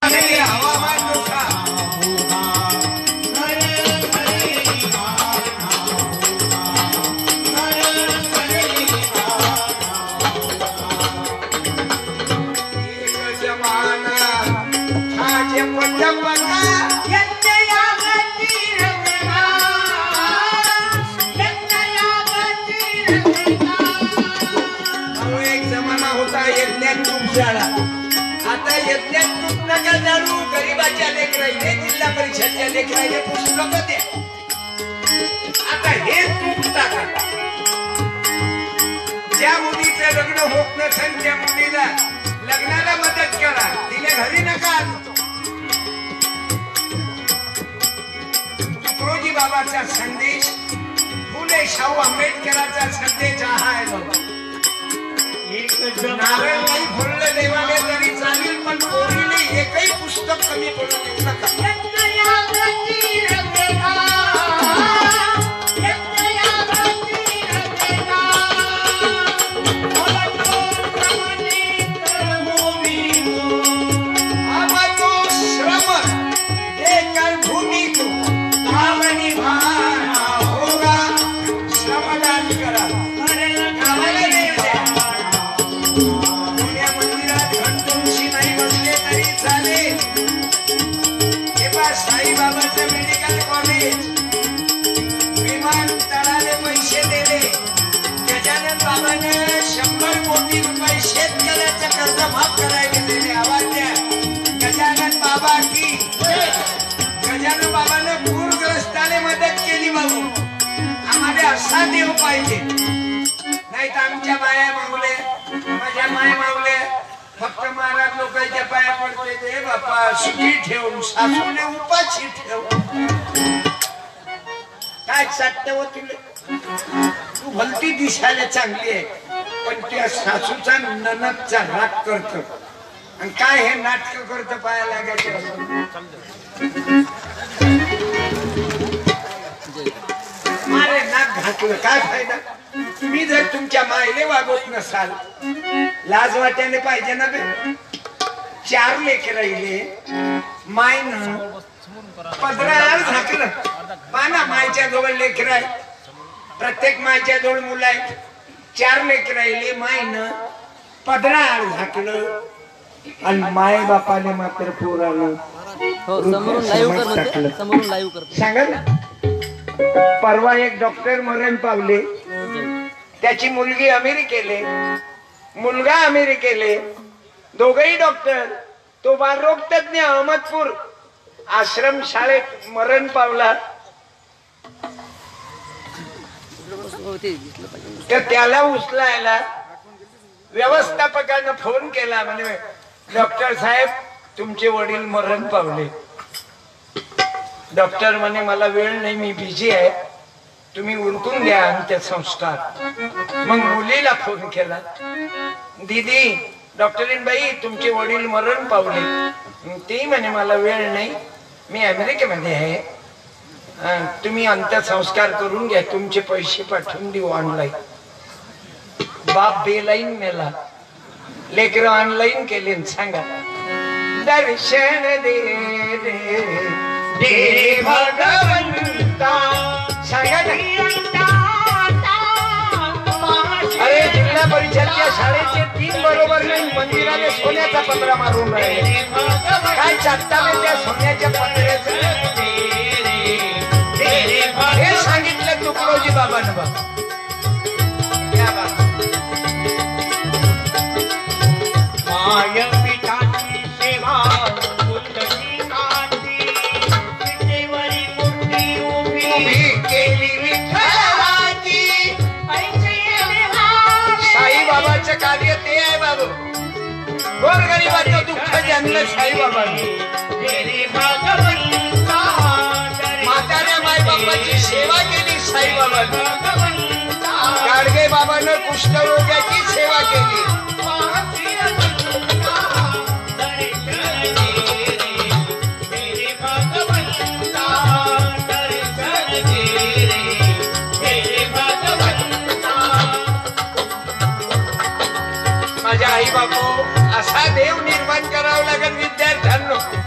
हवामान नोखा आता यज्ञात तूप नका जाणू गरीबाच्या लेकराईने जिल्हा परिषदच्या लेकराईने पुस्तक द्या आता हे तूप टाका ज्या मुलीचं लग्न होत नसेल त्या मुलीला लग्नाला मदत करा तिला घरी नका तुकडोजी बाबाचा संदेश फुले शाहू आंबेडकरांचा संदेश हा आहे बाबा नारळ नाही फुललं देवाने तरी चालेल पण पोरीने एकही पुस्तक कमी पडू देऊ नका असा देव पाहिजे नाही तर आमच्या माया मागले माझ्या माया मागले फक्त महाराज लोकांच्या पाया पडते ते बापा सुखी ठेवून सासूने उपाशी ठेव काय चाटते हो तुले तू भलती दिसायला चांगली आहे पण त्या सासूचा ननदचा राग करत आणि काय हे नाटक करत पाया लागायचे मारे नाक घातलं काय फायदा तुम्ही जर तुमच्या मायले वागवत नसाल लाज वाट्याने पाहिजे ना बे 4 लेकर राहिले मायनं पदरावर झाकलं पाना मायच्या जवळ लेकर आहे प्रत्येक मायच्या जवळ मुलं आहे 4 लेकर राहिले मायनं पदरावर झाकलं आणि माय बापाने मात्र पोराला समोरून लाईव्ह कर सांगा ना परवा एक डॉक्टर मरण पावले त्याची मुलगी अमेरिकेले मुलगा अमेरिकेले दोघेही डॉक्टर तो बालरोग तज्ञ अहमदपूर आश्रम शाळेत मरण पावला तर त्याला उचलायला व्यवस्थापकानं फोन केला म्हणजे डॉक्टर साहेब तुमचे वडील मरण पावले डॉक्टर म्हणे मला वेळ नाही मी बिझी आहे तुम्ही उरकून घ्या अंत्यसंस्कार मग मुलीला फोन केला दीदी डॉक्टरीन बाई तुमचे वडील मरण पावले ते म्हणे मला वेळ नाही मी अमेरिकेमध्ये आहे तुम्ही अंत्यसंस्कार करून घ्या तुमचे पैसे पाठवून देऊ ऑनलाईन बाप बेलाईन मेला लेकर ऑनलाईन केले सांगा दर्शन दे दे भगवंता सांगा अरे जिल्हा परिषदच्या शाळेचे 3 बरोबर नाही मंदिराने सोन्याचा पत्रा मारून राहिले काय चालता नाही त्या सोन्याच्या पत्र्याचं हे सांगितलं तुकडोजी बाबांना बाबा मायपिताची सेवा उलटी कांती विटेवरी मूर्ती उभी केली विठ्ठलाची साईबाबाचं कार्य ते आहे बाबू गोरगरिबाचं दुःख जाणलं साईबाबांनी म्हाताऱ्या मायबापाची सेवा केली साईबाबांनी गाडगे बाबानं कुष्ठरोग्याची सेवा केली माझ्या आई बापू असा देव निर्माण करावा लागेल विद्यार्थ्यांना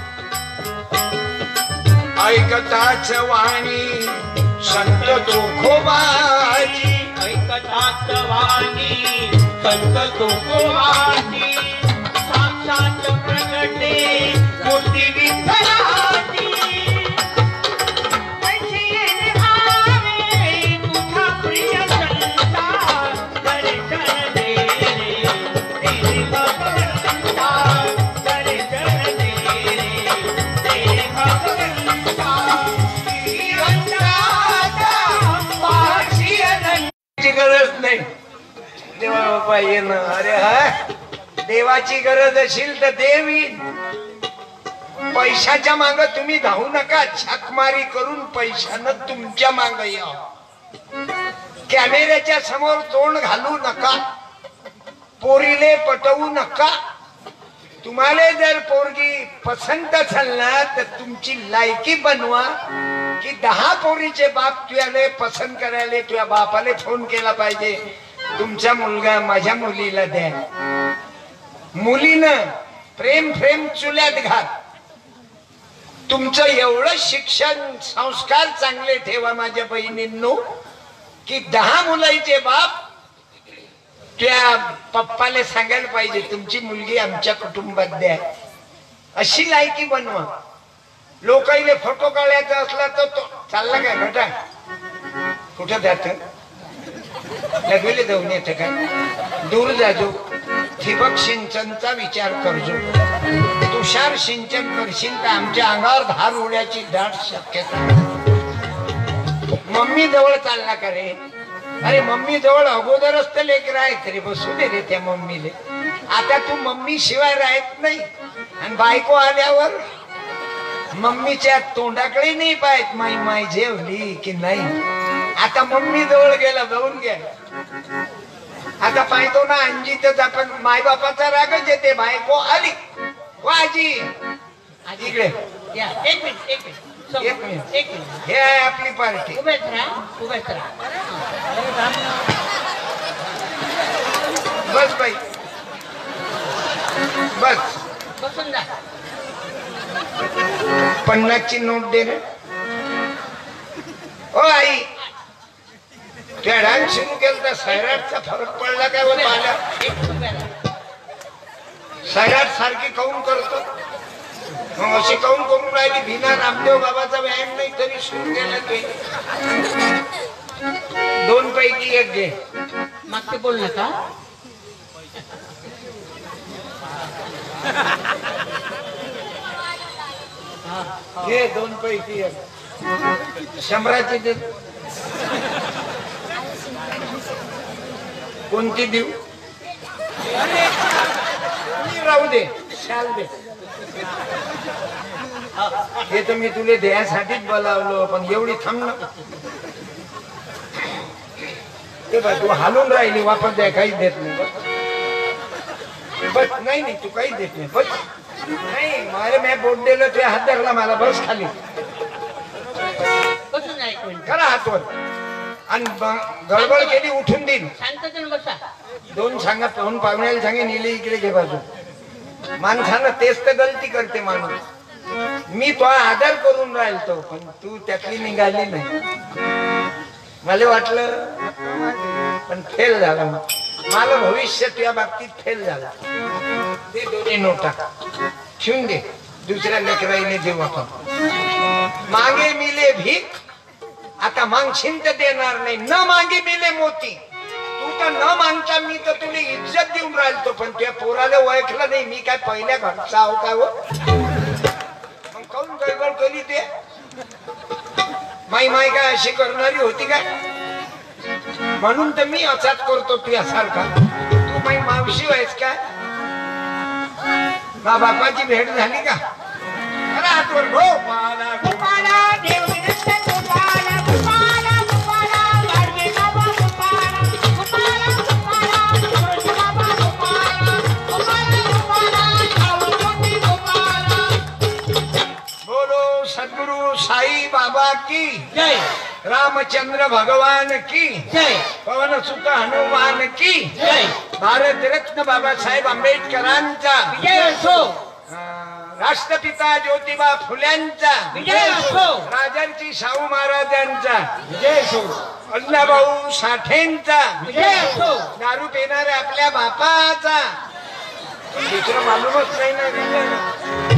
ऐकताच वाणी संत तुकोबाची, ऐकताच वाणी संत तुकोबाची, साक्षात प्रगटे मूर्ती विठ्ठलाची. पैसे भावे तुझा प्रिय संता, दर्शन दे रे तेरे भगवंता, दर्शन दे रे तेरे भगवंता. गरज नाही देवा बाबा येणं. अरे हा देवाची गरज असेल तर देवी. पैशाच्या माग तुम्ही धावू नका. छाकमारी करून पैशानं तुमच्या माग या. कॅमेऱ्याच्या समोर तोंड घालू नका. पोरीले पटवू नका. तुम्हाला जर पोरगी पसंत असेल ना तर तुमची लायकी बनवा की 10 पोरीचे बाप तुझ्याला पसंत करायला तुझ्या बापाला फोन केला पाहिजे, तुमचा मुलगा माझ्या मुलीला द्या. मुलीनं प्रेम प्रेम चुल्यात घाल. तुमचं एवढं शिक्षण संस्कार चांगले ठेवा माझ्या बहिणींनो की 10 मुलांचे बाप त्या पप्पाला सांगायला पाहिजे तुमची मुलगी आमच्या कुटुंबात द्या. अशी लायकी बनवा. लोकांना फोटो काढायचा असला तर तो चालला काय बेटा कुठं जात लगेले जाऊन येते काय दूर जाजो. ठिबक सिंचनचा विचार करजो. तुषार सिंचन करशील तर आमच्या अंगावर धार उड्याची दाट शक्यता. मम्मी जवळ चालला का रे? अरे मम्मी जवळ अगोदरच तर लेकर आहे तरी बसू दे रे त्या मम्मीले. आता तू मम्मी शिवाय राहत नाही आणि बायको आल्यावर मम्मीच्या तोंडाकडे नाही पाहत माई माई जेवली की नाही. आता मम्मी जवळ गेला जाऊन घ्या. आता पाहतो ना अंजीतच आपण माय बापाचा रागच येते. बायको आली वाजी इकडे या. एक मिनिट एक मिनिट एक मिनिट एक मिनिट. हे आहे आपली पार्टी. उभेच राहा उभेच राहा. बस बाई बस. बसून जा. 50ची नोट दे रे. ओ आई त्या डान्स सुरू केला तर सैराटचा फरक पडला काय व पाहिला? सैराट सारखी काऊन करतो मग अशी काऊन करून राहिली? भीना रामदेव बाबाचा व्यायाम नाही तरी सुरू केला ते. 2 पैकी 1 घे. मागते बोल नका. घे 2 पैकी 1. 100ची दे. कोणती देऊ? राहू दे शाल दे. हे तर मी तुला द्यासाठीच बोलावलो पण एवढी थांब ना. ते बघ तू हालून राहिली वापस द्या काहीच देत नाही. बस नाही नाही तू काहीच देत नाही. बस नाही मारे मी बोट दिलं तुझ्या हात धरला मला. बस खाली बसून जा एक मिनिट. करा हातवर आणि गडबड केली उठून देईन. शांततेने बसा. 2 सांगा पाहून पाहुण्याला सांगे नेले इकडे घे बाजू. माणसानं तेच तर गलती करते माणूस. मी तो आदर करून राहिलतो पण तू त्यातली निघाली नाही. मला वाटलं पण फेल झाला. मला भविष्य तुझ्या बाबतीत फेल झाला. ते 2 नोटा ठेवून दे. दुसऱ्या लेकराईने देऊ आपण. मागे मिले भीक आता मागशील तर देणार नाही. न मागे मिले मोती. तू तर न मागता मी तर तुला इज्जत देऊन राहिलतो पण तुझ्या पोराला ओळखलं नाही. मी काय पहिल्या घरचा आहो काय हो? मग काऊन गडबड केली ते? माई माई काय अशी करणारी होती काय? म्हणून तर मी असाच करतो तुझ्यासारखा. तू माई मावशी व्हायस काय? मा बापाची भेट झाली का? अरे हातवर गोपाला गोपाला देव सद्गुरु साई बाबा की जय. रामचंद्र भगवान की जय. पवन सुत हनुमान की जय. भारत रत्न बाबासाहेब आंबेडकरांचा जय असो. राष्ट्रपिता ज्योतिबा फुल्यांचा विजय असो. राजांची शाहू महाराजांचा विजय असो. अण्णाभाऊ साठेंचा विजय असो. दारू पिणाऱ्या आपल्या बापाचा दुसरं मालूमच नाही ना.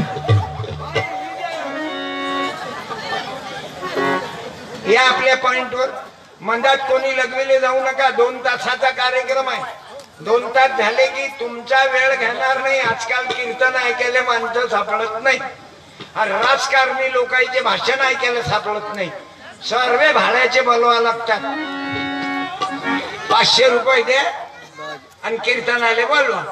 या आपल्या पॉइंटवर मंदात कोणी लगविले जाऊ नका. 2 तासाचा कार्यक्रम आहे. 2 तास झाले की तुमचा वेळ घेणार नाही. आजकाल कीर्तन ऐकायला माणसं सापडत नाही. राजकारणी लोकांचे भाषण ऐकायला सापडत नाही. सर्व भाड्याचे बोलवा लागतात. 500 रुपये द्या आणि कीर्तनाले बोलवा.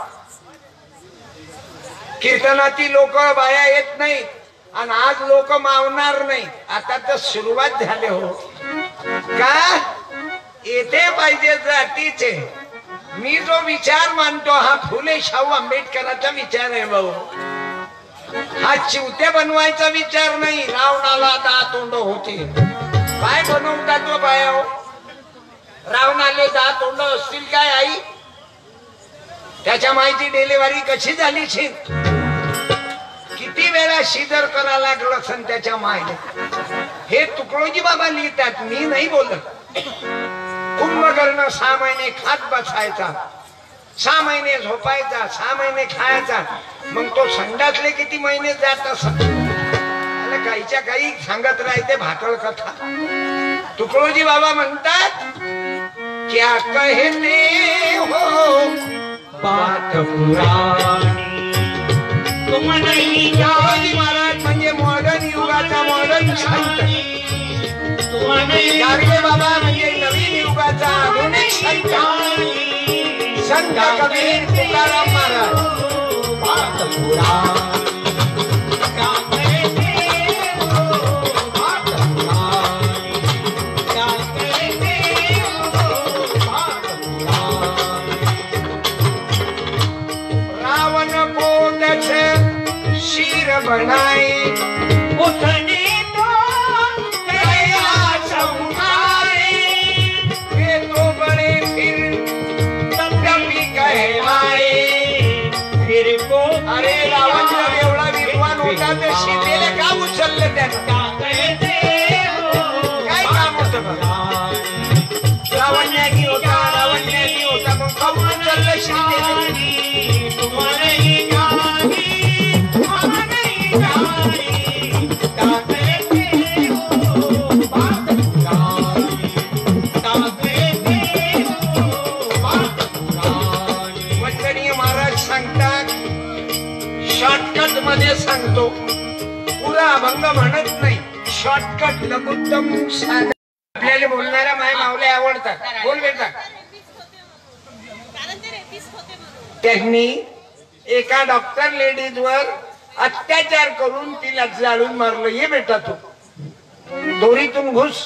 कीर्तनाची लोक बाया येत नाही आणि आज लोक मावणार नाही. आता तर सुरुवात झाली हो का येते पाहिजे जातीचे. मी जो विचार मानतो हा फुले शाहू आंबेडकरांचा विचार आहे भाऊ. हा चिवत्या बनवायचा विचार नाही. रावणाला 10 तोंड होते. काय बनवतात तो बाया हो? रावणाले 10 तोंड असतील काय आई? त्याच्या माहिती डिलिव्हरी कशी झाली शिर? किती वेळा शिजर करा लागलं असन त्याच्या मायने. हे तुकडोजी बाबा लिहितात, मी नाही बोलत. कुंभकर्ण 6 महिने खात बसायचा, 6 महिने झोपायचा, 6 महिने खायचा. मग तो संडासले किती महिने जात असत? काहीच्या काही सांगत राहते भाकळ कथा. तुकडोजी बाबा म्हणतात क्या कहते हो बात पुराणी तुम नहीं जानी. महाराज म्हणजे मॉडर्न युगाचा मॉडर्न संत. गाडगे बाबा म्हणजे नवीन युगाचा आधुनिक संत. संत कबीर तुकाराम महाराज. बात पुराणी बनाए उठने तो कैलाश उठाए. वे तो बड़े फिर कभी कहलाए. फिर को अरे रावण जब एवढा विद्वान होता तर सीतेला का उचललं त्यानं? काय काम होतं? रावण न्यागी होता मग का उचललं सीतेला? शॉर्टकट मध्ये सांगतो. पुरा अभंग म्हणत नाही. शॉर्टकट लघुत्तम आपल्याला बोलणाऱ्या माय मावले आवडतात. बोल बेटा. त्यांनी एका डॉक्टर लेडीज वर अत्याचार करून तिला जाळून मारलं. ये बेटा तू दोरीतून घुस.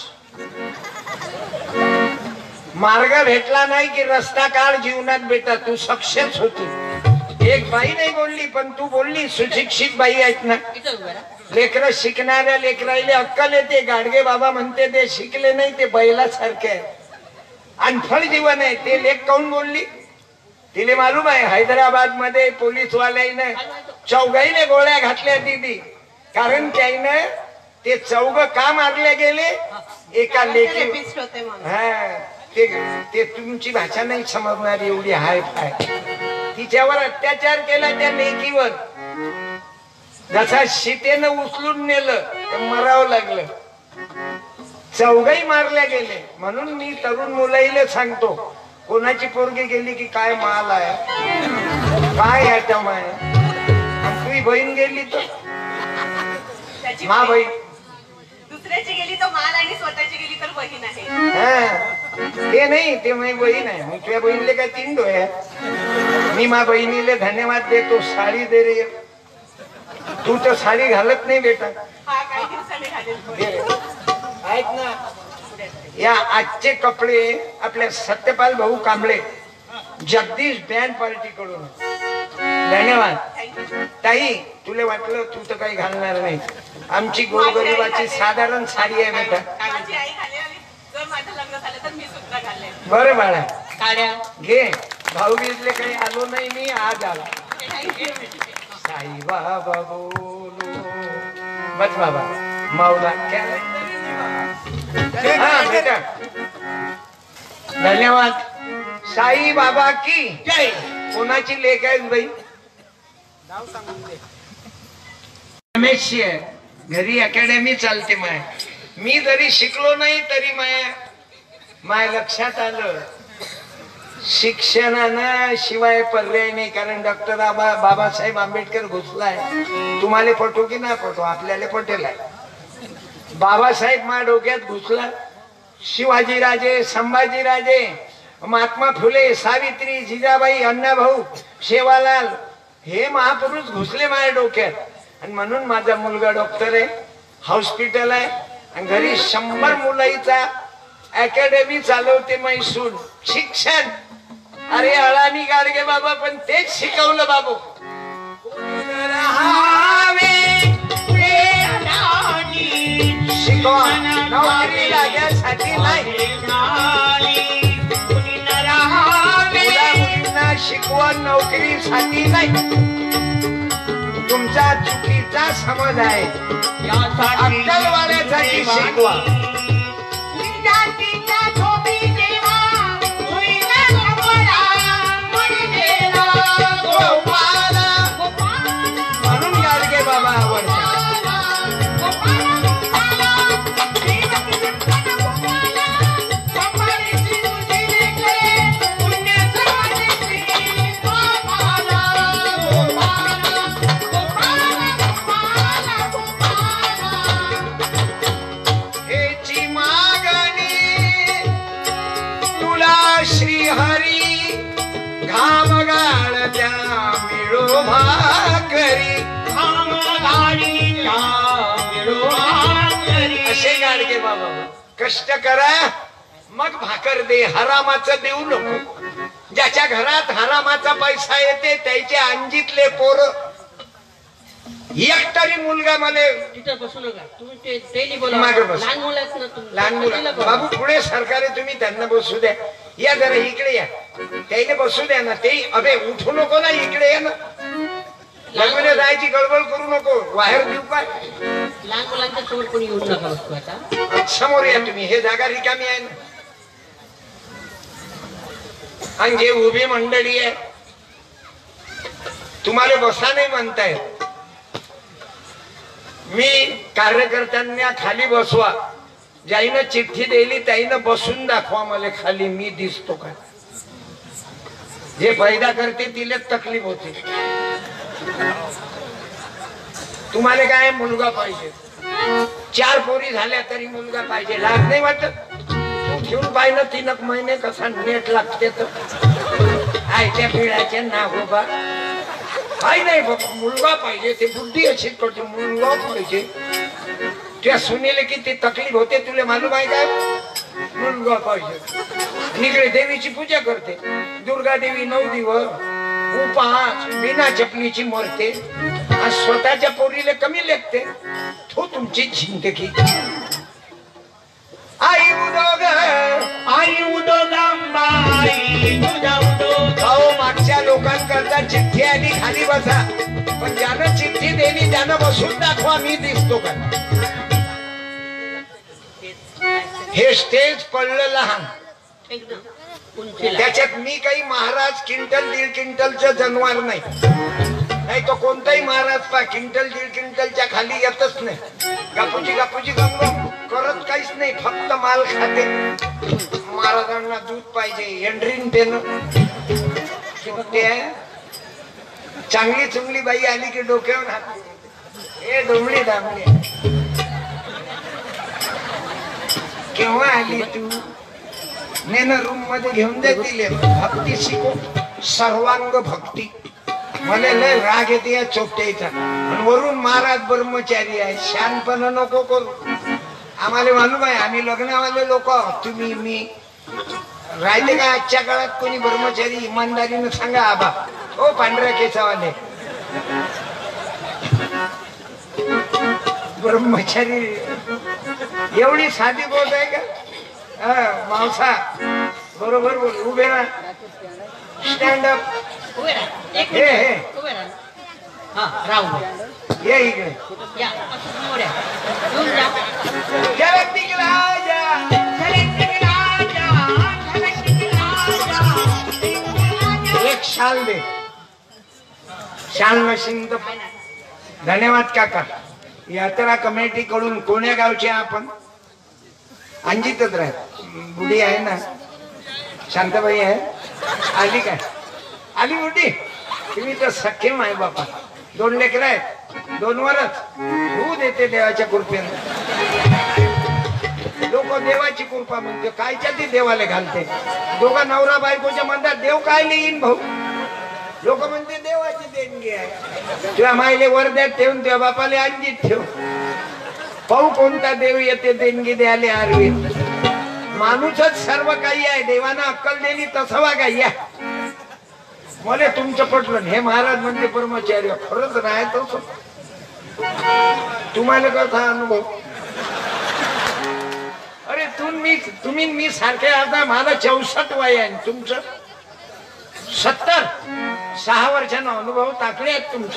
मार्ग भेटला नाही की रस्ता काढ जीवनात बेटा. तू सक्सेस होती. एक बाई नाही बोलली पण तू बोलली. सुशिक्षित बाई आहेत ना. लेकरं शिकणाऱ्या लेकराईले अक्कल येते. गाडगे बाबा म्हणते ते शिकले नाही ते बैलासारखे आहे. अनफळ जीवन आहे ते. लेख काऊन बोलली? तिले मालूम आहे हैदराबाद मध्ये पोलीस वाल्याने 4घीने गोळ्या घातल्या दिदी. कारण त्याने ते 4 का मारले गेले? एका लेकी. हा ते तुमची भाषा नाही समजणार एवढी हाय फाय. तिच्यावर अत्याचार केला त्या लेकीवर. जसा सीतेनं उचलून नेलं तर मरावं लागलं. 4घी मारल्या गेले. म्हणून मी तरुण मुलाईला सांगतो कोणाची पोरगी गेली की काय माल आहे काय याच्या माय. तुझी बहीण गेली तर मा बहीण. दुसऱ्याची गेली तर माल आणि स्वतःची गेली तर बहीण आहे. ते नाही ते माझी बहीण आहे. मग तुझ्या बहिणीला काय 3 डोळे. मी मा बहिणीला धन्यवाद देतो. साडी दे रे. तू तर साडी घालत नाही बेटा. ऐक ना या आजचे कपडे आपल्या सत्यपाल भाऊ कांबळे जगदीश बँड पार्टी कडून. धन्यवाद ताई. तुला वाटलं तू तर काही घालणार नाही. आमची गोरगरिबाची साधारण साडी आहे बेटा. बरं बाळा घे. भाऊबीजले काही आलो नाही मी आज आला. साई बाबा बस बाबा माऊला हा बेटा धन्यवाद. साई बाबा की जय. कोणाची लेख आहे बाई? रमेश घरी अकॅडमी चालते माय. मी जरी शिकलो नाही तरी माय लक्षात आलं शिक्षणानं शिवाय पर्याय नाही. कारण डॉक्टर बाबासाहेब आंबेडकर घुसलाय. तुम्हाला पटो की ना पटो आपल्याला पटेल आहे. बाबासाहेब मा डोक्यात घुसला. शिवाजीराजे संभाजीराजे महात्मा फुले सावित्री जिजाबाई अण्णाभाऊ शेवालाल हे महापुरुष घुसले माझ्या डोक्यात. आणि म्हणून माझा मुलगा डॉक्टर आहे हॉस्पिटल आहे आणि घरी 100 मुलाईचा अकॅडमी चालवते मैसूर. शिक्षण अरे अळानी गाडगे बाबा पण तेच शिकवलं बाबू. शिकवा नोकरी लागण्यासाठी नाही. मुलींना शिकवण नोकरीसाठी नाही. तुमचा चुकीचा समज आहे. अक्कलवाल्यासाठी शिकवा. म्हणून गाडगे बाबा आवडतात. असे गाडगे बाबा कष्ट करा मग भाकर दे. हरामाचं देऊ नको. ज्याच्या घरात हरामाचा पैसा येते त्याच्या अंजीतले पोर. एक तरी मुलगा मला तिथे बसू नका तुम्ही. ते डेली बोला. मागे बस. लहान मुलं आहेत ना तुम्ही. लहान मुलं बाबू पुढे सरकार तुम्ही त्यांना बसू द्या. या जरा इकडे या. त्याने बसू द्या ना. ते अबे उठू नको ना. इकडे या ना. लग्न जायची गडबड करू नको. बाहेर देऊ काय? लहान मुलांच्या समोर कोणी येऊ नका बसतो आता. समोर या तुम्ही. हे जागा रिकामी आहे ना. आणि जे उभी मंडळी आहे तुम्हाला बसा नाही म्हणताय. मी कार्यकर्त्यांना खाली बसवा. ज्याईनं चिठ्ठी दिली त्याईनं बसून दाखवा मला खाली. मी दिसतो का? जे पैदा करते तिलाच तकलीफ होते. तुम्हाला काय मुलगा पाहिजे? 4 पोरी झाल्या तरी मुलगा पाहिजे. लाग नाही वाटत? तू ठेवून पाहिलं 3 महिने कसा नेट लागते तर आयत्या पिढ्याचे ना बाबा काय नाही बाबा. मुलगा पाहिजे. ते बुद्धी अशी करते. मुलगा पाहिजे. त्या सुनेले किती तकलीफ होते तुला मालूम आहे काय? मुलगा पाहिजे. इकडे देवीची पूजा करते. दुर्गा देवी 9 दिवस उपास बिना चपलीची मरते. स्वतःच्या पोरीला कमी लेखते. तो तुमची जिंदगी. आई उदोग आई उदो मागच्या लोकांकरता चिठ्ठी आली खाली बसा. पण ज्यानं चिठ्ठी दिली त्यानं बसून दाखवा. मी दिसतो का? हे स्टेज पडलं लहान. त्याच्यात मी काही महाराज क्विंटल 1.5 क्विंटलचं जनवार नाही. नाही तो कोणताही महाराज पा क्विंटल 1.5 क्विंटलच्या खाली येतच नाही. गापूची गंगम करत काहीच नाही. फक्त माल खाते. महाराजांना दूध पाहिजे. एंड्रीन पेन चांगली चुंगली बाई आली की डोक्यावर हात. हे डोंबळी दामली केव्हा आली तू? नेन रूम मध्ये घेऊन देतील. भक्ती शिको. सर्वांग भक्ती. मला लय राग येते या चोपट्याचा. आणि वरून महाराज ब्रह्मचारी आहे. शानपणा नको करू. आम्हाला मालूम आहे आम्ही लग्नावाले लोक. तुम्ही मी राहिले का आजच्या काळात कोणी ब्रह्मचारी? इमानदारीनं सांगा आबा. हो पांढऱ्या केसावाले ब्रह्मचारी एवढी साधी बोल आहे का? मावसा बरोबर बोल. उभे राहा. Stand up. उभे राहा. 1 मिनिट उभे राहा. हा राहू. ये इकडे. या असं समोर या. घेऊन जा. जगतिक राजा, जगतिक राजा, जगतिक राजा. एक शाल दे. शाल नसेल तर धन्यवाद काका. यात्रा कमिटी कडून कोण्या गावचे आपण? अंजितच राहत. बुडी आहे ना, शांताबाई आहे. आली काय? आली बुडी. तुम्ही तर सख्खे माय बापा. 2 लेकर आहेत, 2 वरच होऊ देते देवाच्या कृपेने. लोक देवाची कृपा म्हणते, कायच्या ती देवाला घालते. दोघा नवरा बायकोच्या म्हणतात देव काय येईन भाऊ. लोक म्हणते देवाची देणगी आहे. तुझ्या मायले वर्ध्यात ठेवून तुझ्या बापाले अंजीत ठेव. पाहू कोणता देव येते देणगी द्यायला आरवी. माणूसच सर्व काही आहे. देवानं अक्कल दिली तसं वागा. या मला तुमचं पटलं. हे महाराज म्हणते ब्रह्मचारी खरंच नाही तसं. तुम्हाला कसा अनुभव? अरे तुम्ही मी सारखे आता मला 64 वय आहे. तुमचं 70. 6 वर्षांना अनुभव टाकले आहेत तुमचे.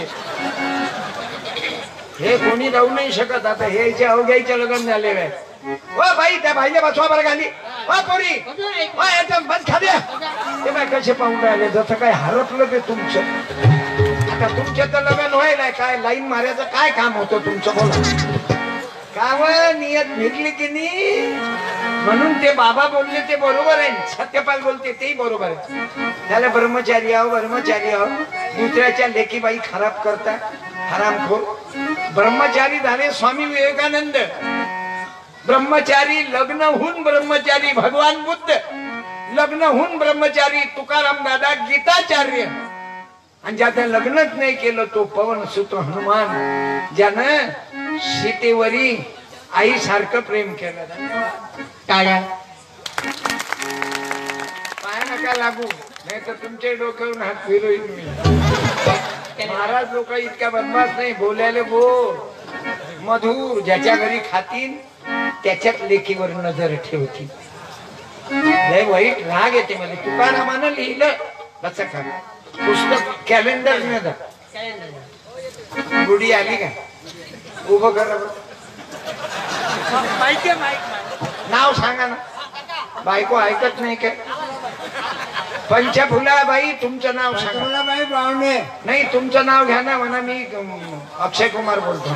हे कोणी राहू नाही शकत. आता हे अवघ्याच्या लग्न झाले आहे. ओ बाई त्या बाईले बसवा बरं खाली. ओ पोरी एकदम बस खाली. ते बाय कसे पाहून राहिले जसं काय हरपलं ते तुमचं. आता तुमच्या तर लग्न व्हायला काय लाईन मारायचं काय काम होतं तुमचं? बोला काम नियत निघली की नाही. म्हणून ते बाबा बोलले ते बरोबर आहे. सत्यपाल बोलते तेही बरोबर आहे. त्याला ब्रह्मचारी आहो ब्रह्मचारी आहो. दुसऱ्याच्या लेकीबाई खराब करता हरामखोर. ब्रह्मचारी झाले स्वामी विवेकानंद. ब्रह्मचारी लग्न होऊन ब्रह्मचारी भगवान बुद्ध. लग्न होऊन ब्रह्मचारी तुकाराम दादा गीताचार्य. आणि ज्याचं लग्नच नाही केलं तो पवन सुत हनुमान. ज्यानं सीतेवरी आई सारखं प्रेम केलं. टाळ्या. पाय नका लागू नाही तर तुमच्या डोक्यावरून हात फिरवीन मी. महाराज लोक इतक्या बदमाश नाही. बोलायला बोल मधुर. ज्याच्या घरी खातील त्याच्याच लेखीवर नजर ठेवतील. लय वाईट राग येते मला. तुकारामानं लिहिलं कसं का पुस्तक कॅलेंडर न जा. बुडी आली का? उभं करा. नाव सांगा ना. बायको ऐकत नाही काय? पंचफुलाबाई तुमचं नाव सांगा. नाही तुमचं नाव घ्या ना. म्हणा मी अक्षय कुमार बोलतो.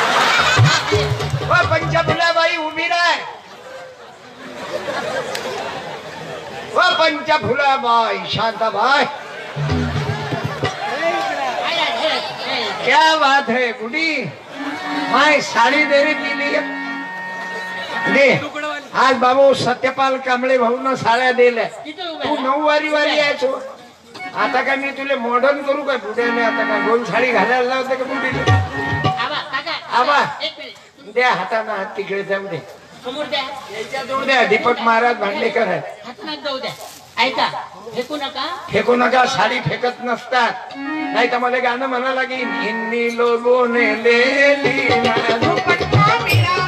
पंचफुलाबाई उभी राह. पंचफुलाबाई शांताबाई. क्या बात है गुडी. माय साडी दे रे केली दे. आज बाबू सत्यपाल कांबळे भाऊन साड्या दिल्या. तू 9 वारी यायचो. आता काय मी तुला मॉडर्न करू काय बुड्याने? आता काय गोल साडी घालायला लावते का बुडीला? आबा द्या हाताना हात तिकडे जाऊ दे. समोर द्या. याच्या जवळ द्या. दीपक महाराज भांडेकर आहे. हात जाऊ द्या. ऐका फेकू नका. फेकू नका. साडी फेकत नसतात. नाही तर मला गाणं म्हणा लागेल. हिंदी लोगों ने ले लिया दुपट्टा मेरा.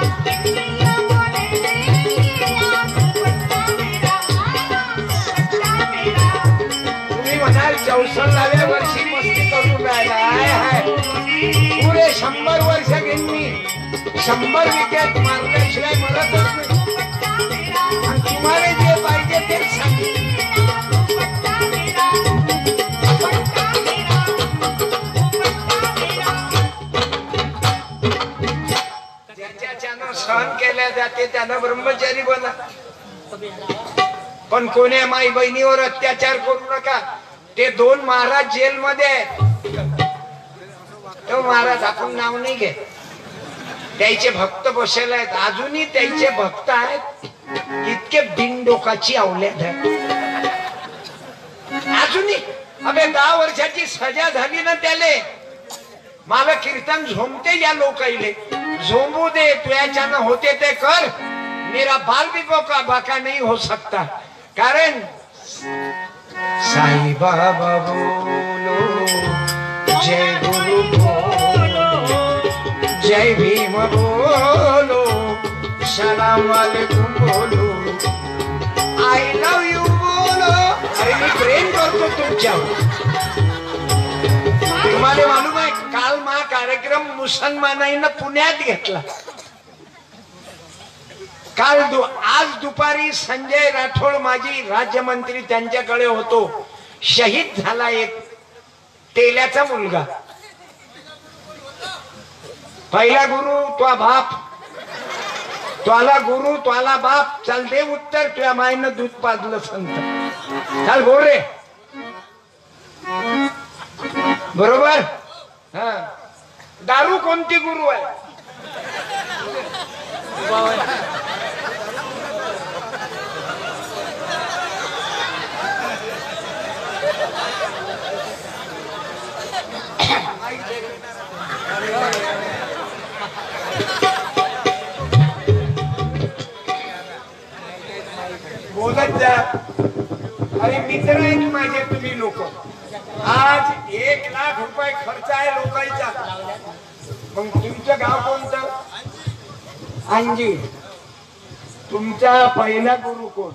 तुम्ही म्हणाल 64व्या वर्षी मस्ती करून राहिला. पुरे 100 वर्ष घेईन मी. 100 विकेट मारल्याशिवाय मरतच नाही. तुम्हाला जे पाहिजे तेच सांगितलं. सहन केल्या जाते त्यानं ब्रह्मचारी बना. पण कोण्या माई बहिणीवर अत्याचार करू नका. ते 2 महाराज जेलमध्ये आहेत. तो महाराज आपण नाव नाही घे. त्याचे भक्त बसले आहेत. अजूनही त्याचे भक्त आहेत. इतके बिनडोकाची अवल्याद आहे अजूनही. अबे 10 वर्षाची सजा झाली ना त्याले. मला कीर्तन झोमते या लोकाईले. झोंबू दे. तुझ्याच्यानं होते ते कर. मेरा बाल भी बाका नहीं हो सकता. कारण साई बाबा बोलो जय गुरु बोलो जय भीम बोलो सलाम वालेकुम बोलो आई लव यू बोलो. अरे मी प्रेम करतो तुमच्यावर. तुम्हाला मालूम आहे काल मा कार्यक्रम मुसलमानांना पुण्यात घेतला. आज दुपारी संजय राठोड माजी राज्यमंत्री त्यांच्याकडे होतो. शहीद झाला एक तेल्याचा मुलगा. पहिला गुरु तो बाप, त्वाला गुरु त्वाला बाप. चल दे उत्तर, तुझ्या मायनं दूध पाजलं संत. चल बोल रे. बरोबर. हा, दारू कोणती गुरु आहे? बोलत जा. अरे मित्र आहेत माझे तुम्ही लोक. आज 1 लाख रुपये खर्च आहे लोकांचा. मग तुमचं गाव कोणतं? अंजी. तुमचा पहिला गुरु कोण?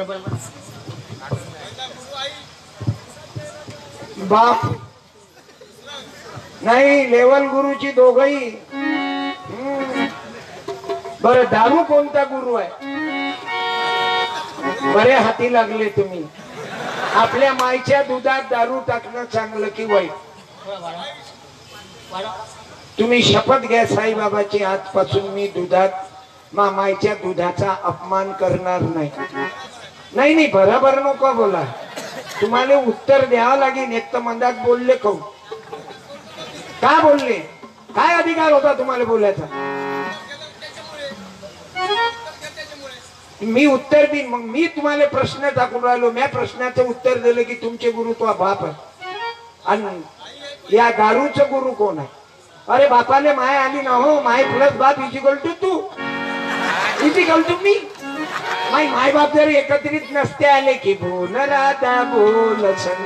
बाप नाही, लेवल गुरुची दोघही. बरं, दारू कोणता गुरु आहे? बरे हाती लागले तुम्ही. आपल्या मायच्या दुधात दारू टाकणं चांगलं की वाईट? तुम्ही शपथ घ्या साईबाबाची, आजपासून मी दुधात मायच्या दुधाचा अपमान करणार नाही. नाही नाही, बरोबर नको बोला. तुम्हाला उत्तर द्यावं लागेल. एक तर मंदात बोलले कहू. का बोलले? काय अधिकार होता तुम्हाला बोलायचा? मी उत्तर देईन. मग मी तुम्हाला प्रश्न टाकून राहिलो. मी प्रश्नाचं उत्तर दिलं की तुमचे गुरु तो बाप आहे आणि या दारूचं गुरु कोण आहे? अरे बापाले माय आली ना हो. माय प्लस बाप इजिकल टू तू, इजिकल टू मी. माय बाप जर एकत्रित नसते आले की बोल राधा बोल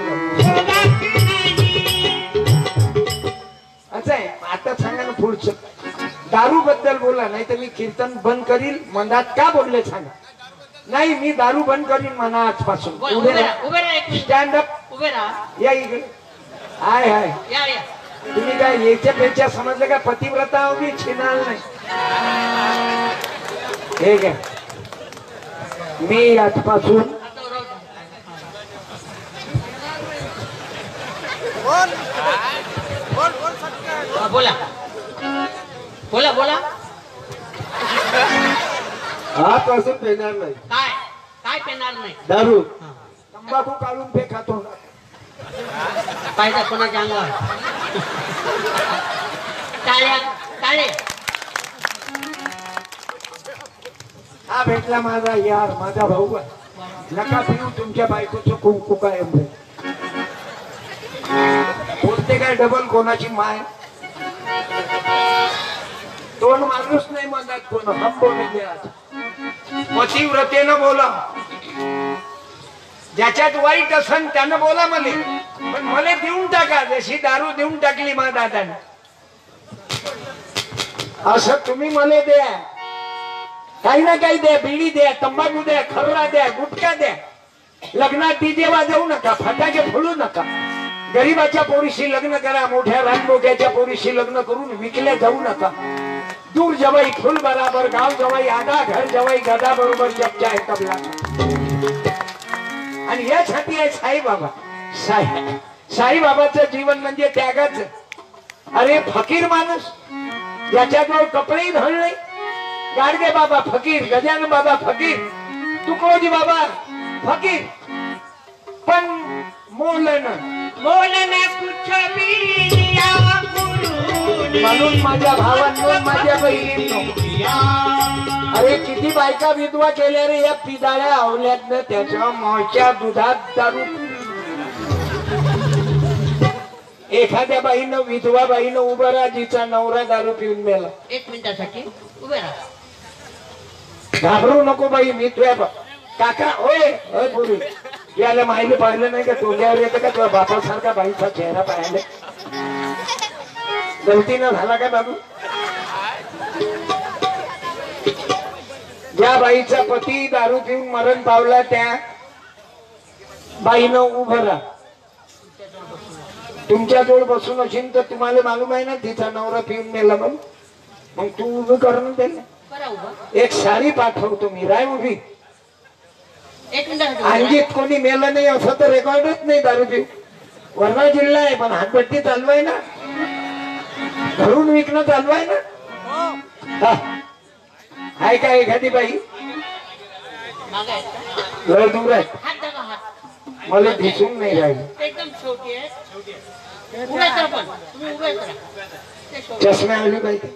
असं आहे. आता सांगा ना पुढचं. दारू बद्दल बोला, नाही तर मी कीर्तन बंद करील. मंदात का बोलले सांगा. नाही, मी दारू बंद करीन म्हणा आजपासून. Stand up. या इकडे. हाय हाय. तुम्ही काय याच्या पेच्या समजलं का? पतिव्रता मी छिनाल नाही. हे घ्या. मी आजपासून बोला बोला बोला. आजपासून पेणार नाही. काय काय पेणार नाही? दारू तंबाखू काढून पे खातो. पाहिजे कोणाच्या अंगावर टाळ्या टाळे. हा भेटला माझा यार, माझा भाऊ. नका पिऊ तुमच्या बायकोचं कुंकू काय बोलते काय डबल कोणाची माय. दोन माणूस नाही म्हणतात कोण. हम बोलले पतिव्रतेनं बोला. ज्याच्यात वाईट असन त्यानं बोला मले. पण मला देऊन टाका जशी दारू देऊन टाकली मा दादाने. असं तुम्ही मला द्या. काही ना काही द्या. बिडी द्या, तंबाखू द्या, खर्रा द्या, गुटखा द्या. लग्नात डीजे वाजवू नका, फटाके फोडू नका. गरीबाच्या पोरीशी लग्न करा. मोठ्या रानमोठ्याच्या पोरीशी लग्न करून विकल्या जाऊ नका. दूर जवाई फुल बराबर, गाव जवाई आधा, घर जवाई गदा बरोबर जपच्या आहे तबला. आणि यासाठी आहे साईबाबा. साईबाबाचं जीवन म्हणजे त्यागाच. अरे फकीर माणूस ज्याच्याजवळ कपडेही धड नाही. गाडगे बाबा फकीर, गजानन बाबा फकीर, तुकोजी बाबा फकीर. पण मोलन म्हणून माझ्या भावांनो, माझ्या बहिणींनो, अरे किती बायका विधवा केल्या रे या पिदाळ्या आवल्यातनं. त्याच्या मायच्या दुधात दारू. एखाद्या बाईनं, विधवा बाईनं उभं राहा जिचा नवरा दारू पिऊन मेला. 1 मिनिटासाठी उभे राहा. घाबरू नको बाई. मी तुझ्या काका होय होय पूर्वी याला माहिती पाहिलं नाही का? तोंड्यावर येतं का तुझ्या बापासारखा बाईचा चेहरा पाहिला? गलतीनं झाला का बाबू? ज्या बाईचा पती दारू पिऊन मरण पावला त्या बाईनं उभं राहा. तुमच्याजवळ बसून असेल तर तुम्हाला मालूम आहे ना तिचा नवरा पिऊन मेला मग तू उभं करून त्याला करा उभं. एक साडी पाठवतो मी राय उभी. एक मिनिट अंगीत कोणी मेलं नाही असं तर रेकॉर्डच नाही दारू पिऊ. वर्धा जिल्हा आहे पण हातभट्टी चालवाय ना, घरून विकणं चालवाय ना. हा. आहे का एखादी बाई लय दूर आहे हात दाखवा, हात मला दिसून नाही राहिली. एकदम छोटी आहे. उभे करा पण तुम्ही उभे करा. ते छोटी. चष्मा आली पाहिजे.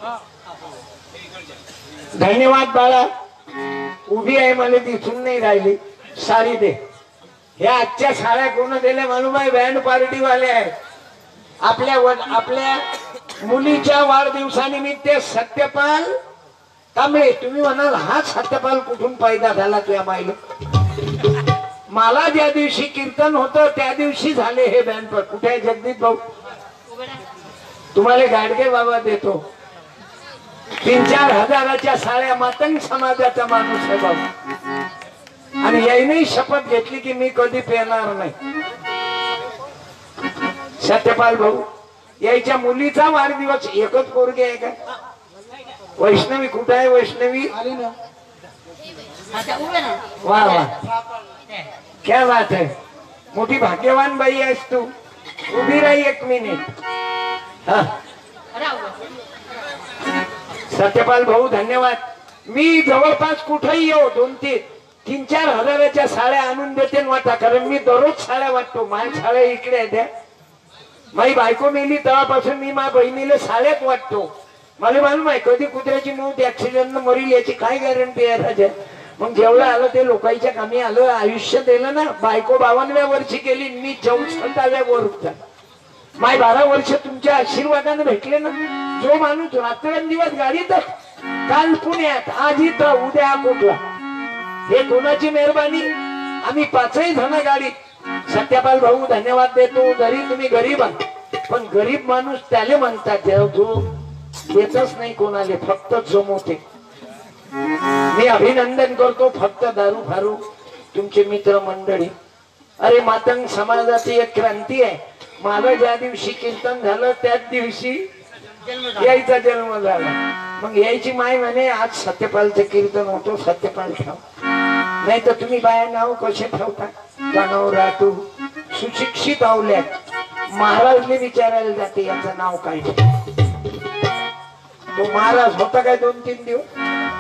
धन्यवाद बाळा. उभी आहे मला दिसून नाही राहिली. साडी दे. ह्या आजच्या साड्या कोण दिल्या मालूम आहे? बँड पार्टी वाले आहेत. आपल्या मुलीच्या वाढदिवसानिमित्त सत्यपाल कांबळे. तुम्ही म्हणाल हा सत्यपाल कुठून पैदा झाला तुझ्या माईला? मला ज्या दिवशी कीर्तन होतं त्या दिवशी झाले हे बँड पर. कुठे आहे जगदीश भाऊ? उभे राहा. तुम्हाला गाडगे बाबा देतो. 3-4 हजाराच्या साड्या. मातंग समाजाचा माणूस आहे बाबा. आणि याने शपथ घेतली की मी कधी पेणार नाही. सत्यपाल भाऊ याच्या मुलीचा वाढदिवस. एकच पोरगी आहे का? वैष्णवी कुठे आहे? वैष्णवी आली ना. आता उभे राहा. वा वा क्या बात है. मोठी भाग्यवान बाई आहेस तू. उभी राही 1 मिनिट. हा राहा उभे. सत्यपाल भाऊ धन्यवाद. मी जवळपास कुठेही येऊ 2-3-4 हजाराच्या साड्या आणून देते वाटा. कारण मी दररोज साड्या वाटतो. माझ्या साड्या इकडे आहेत. माझी बायको मेली तेव्हापासून मी माझ्या बहिणीला साड्यात वाटतो. मला मालूम आहे कधी कुत्र्याची मौत ऍक्सिडेंट मरील याची काय गॅरंटी आहे राजा. मग जेवढं आलं ते लोकांच्या कामी आलं. आयुष्य दिलं ना. बायको 52व्या वर्षी गेली. मी 64व्या वर्षात. माय 12 वर्ष तुमच्या आशीर्वादाने भेटले ना. जो माणूस रात्रंदिवस गाडीत काल पुण्यात आज इथं उद्या कुठला. हे कोणाची मेहरबानी. आम्ही 5ही जण गाडीत. सत्यपाल भाऊ धन्यवाद देतो. जरी तुम्ही गरीब आहात पण गरीब माणूस त्याला म्हणतात जो देतच नाही कोणाले, फक्त जमवते. मी अभिनंदन करतो. फक्त दारू फारू तुमचे मित्र मंडळी. अरे मातंग समाजाची एक क्रांती आहे. मला ज्या दिवशी कीर्तन झालं त्याच दिवशी यायचा जन्म झाला. मग यायची माय म्हणे आज सत्यपालचं कीर्तन होतो सत्यपाल ठेव. नाही तर तुम्ही बाया नाव कसे ठेवता? कानावर राहतो. सुशिक्षित आवल्यात महाराजने विचारायला जाते याचं नाव काय. तो महाराज होता काय 2-3 दिवस?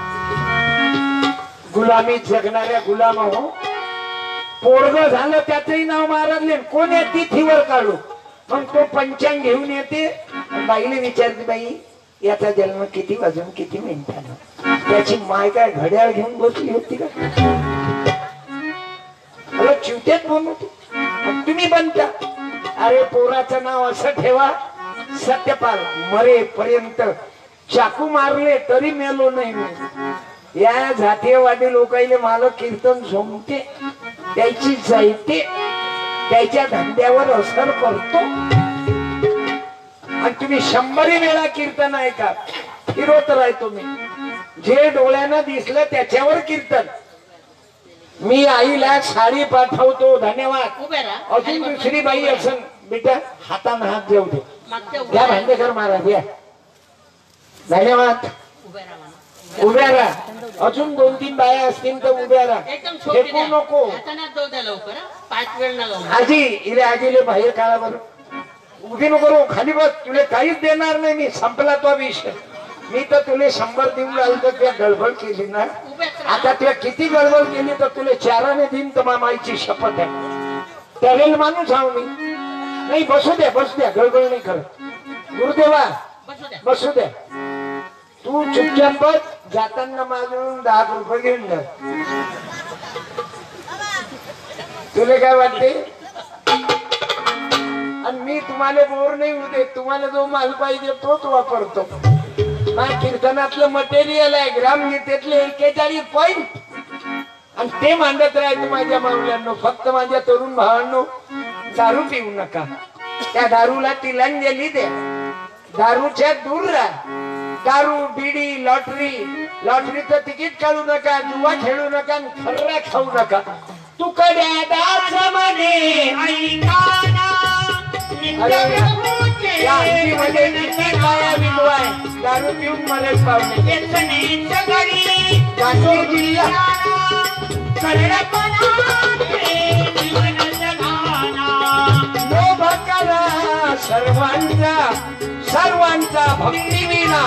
गुलामीत जगणाऱ्या गुलाम हो. पोरग झालं त्याचंही नाव महाराजले. कोण आहे तिथीवर काढू. मग तो पंचांग घेऊन येते. बाईने विचारते बाई याचा जन्म किती वाजून किती मिनिटानं. त्याची माय काय घड्याळ घेऊन बसली होती का? मला चिवट्यात बोलवते. तुम्ही बनता. अरे पोराचं नाव असं ठेवा सत्यपाल. मरेपर्यंत चाकू मारले तरी मेलो नाही मी. या जातीयवादी लोकांले मला कीर्तन झोमते. त्याची जायते त्याच्या धंद्यावर असर करतो. आणि तुम्ही 100 वेळा कीर्तन ऐका. फिरवत राहतो मी. जे डोळ्यानं दिसलं त्याच्यावर कीर्तन. मी आईला साडी पाठवतो. धन्यवाद. उभे राहा. अजून दुसरी बाई असन बेटा हातानं हात देऊ दे. मागच्या उभे घ्या राहा. भांडेकर महाराज या. धन्यवाद. उभे राहा म्हणा. उभ्या राहा. अजून 2-3 बाया असतील तर उभ्या राहा. एकदम छोटी फेकू नको. हाताने जाऊ द्या लवकर. 5 वेळ ना लावू. आजी इले आजीले बाहेर काढा बरं. उभी नको करू. खाली बस. तुला काहीच देणार नाही मी. संपला तो विषय. मी तर तुला 100 देऊन राहिलो तर तुला गडबड केली ना. उभेच राहा. आता तुला किती गडबड केली तर तुला 4ने देईन तर मामाईची शपथ आहे. त्यावेळेला माणूस आहो मी. नाही बसू द्या बसू द्या. गडबड नाही करत. गुरुदेवा बसू द्या. बसू द्या. तू चुपचाप बस. जाताना माझून 10 रुपये घेऊन जा. तुला काय वाटते? आणि मी तुम्हाला बोर नाही होऊ देत. तुम्हाला जो माल पाहिजे तोच वापरतो. माझ्या कीर्तनातलं मटेरियल आहे ग्रामगीतेतले 41 पॉइंट. आणि ते मांडत राहायचं माझ्या माऊल्यांनो. फक्त माझ्या तरुण भावांनो दारू पिऊ नका. त्या दारूला तिलांजली द्या. दारूच्या दूर राहा. दारू बिडी लॉटरीचं तिकीट काढू नका. जुवा खेळू नका. खर्रा खाऊ नका. तुकड्या दास म्हणे ऐकाना या आजीमध्ये किती माया विधवा आहे, दारू पिऊन मरेल पावले. वाशिम जिल्हा लोभ करा सर्वांचा, सर्वांचा भक्ती विना.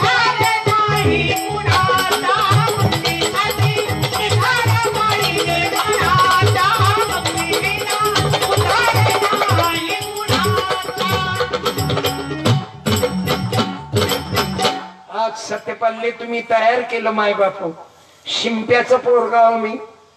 आज सत्यपाल्ले तुम्ही तयार केलं माय बापू. शिंप्याचं पोरगाव मी,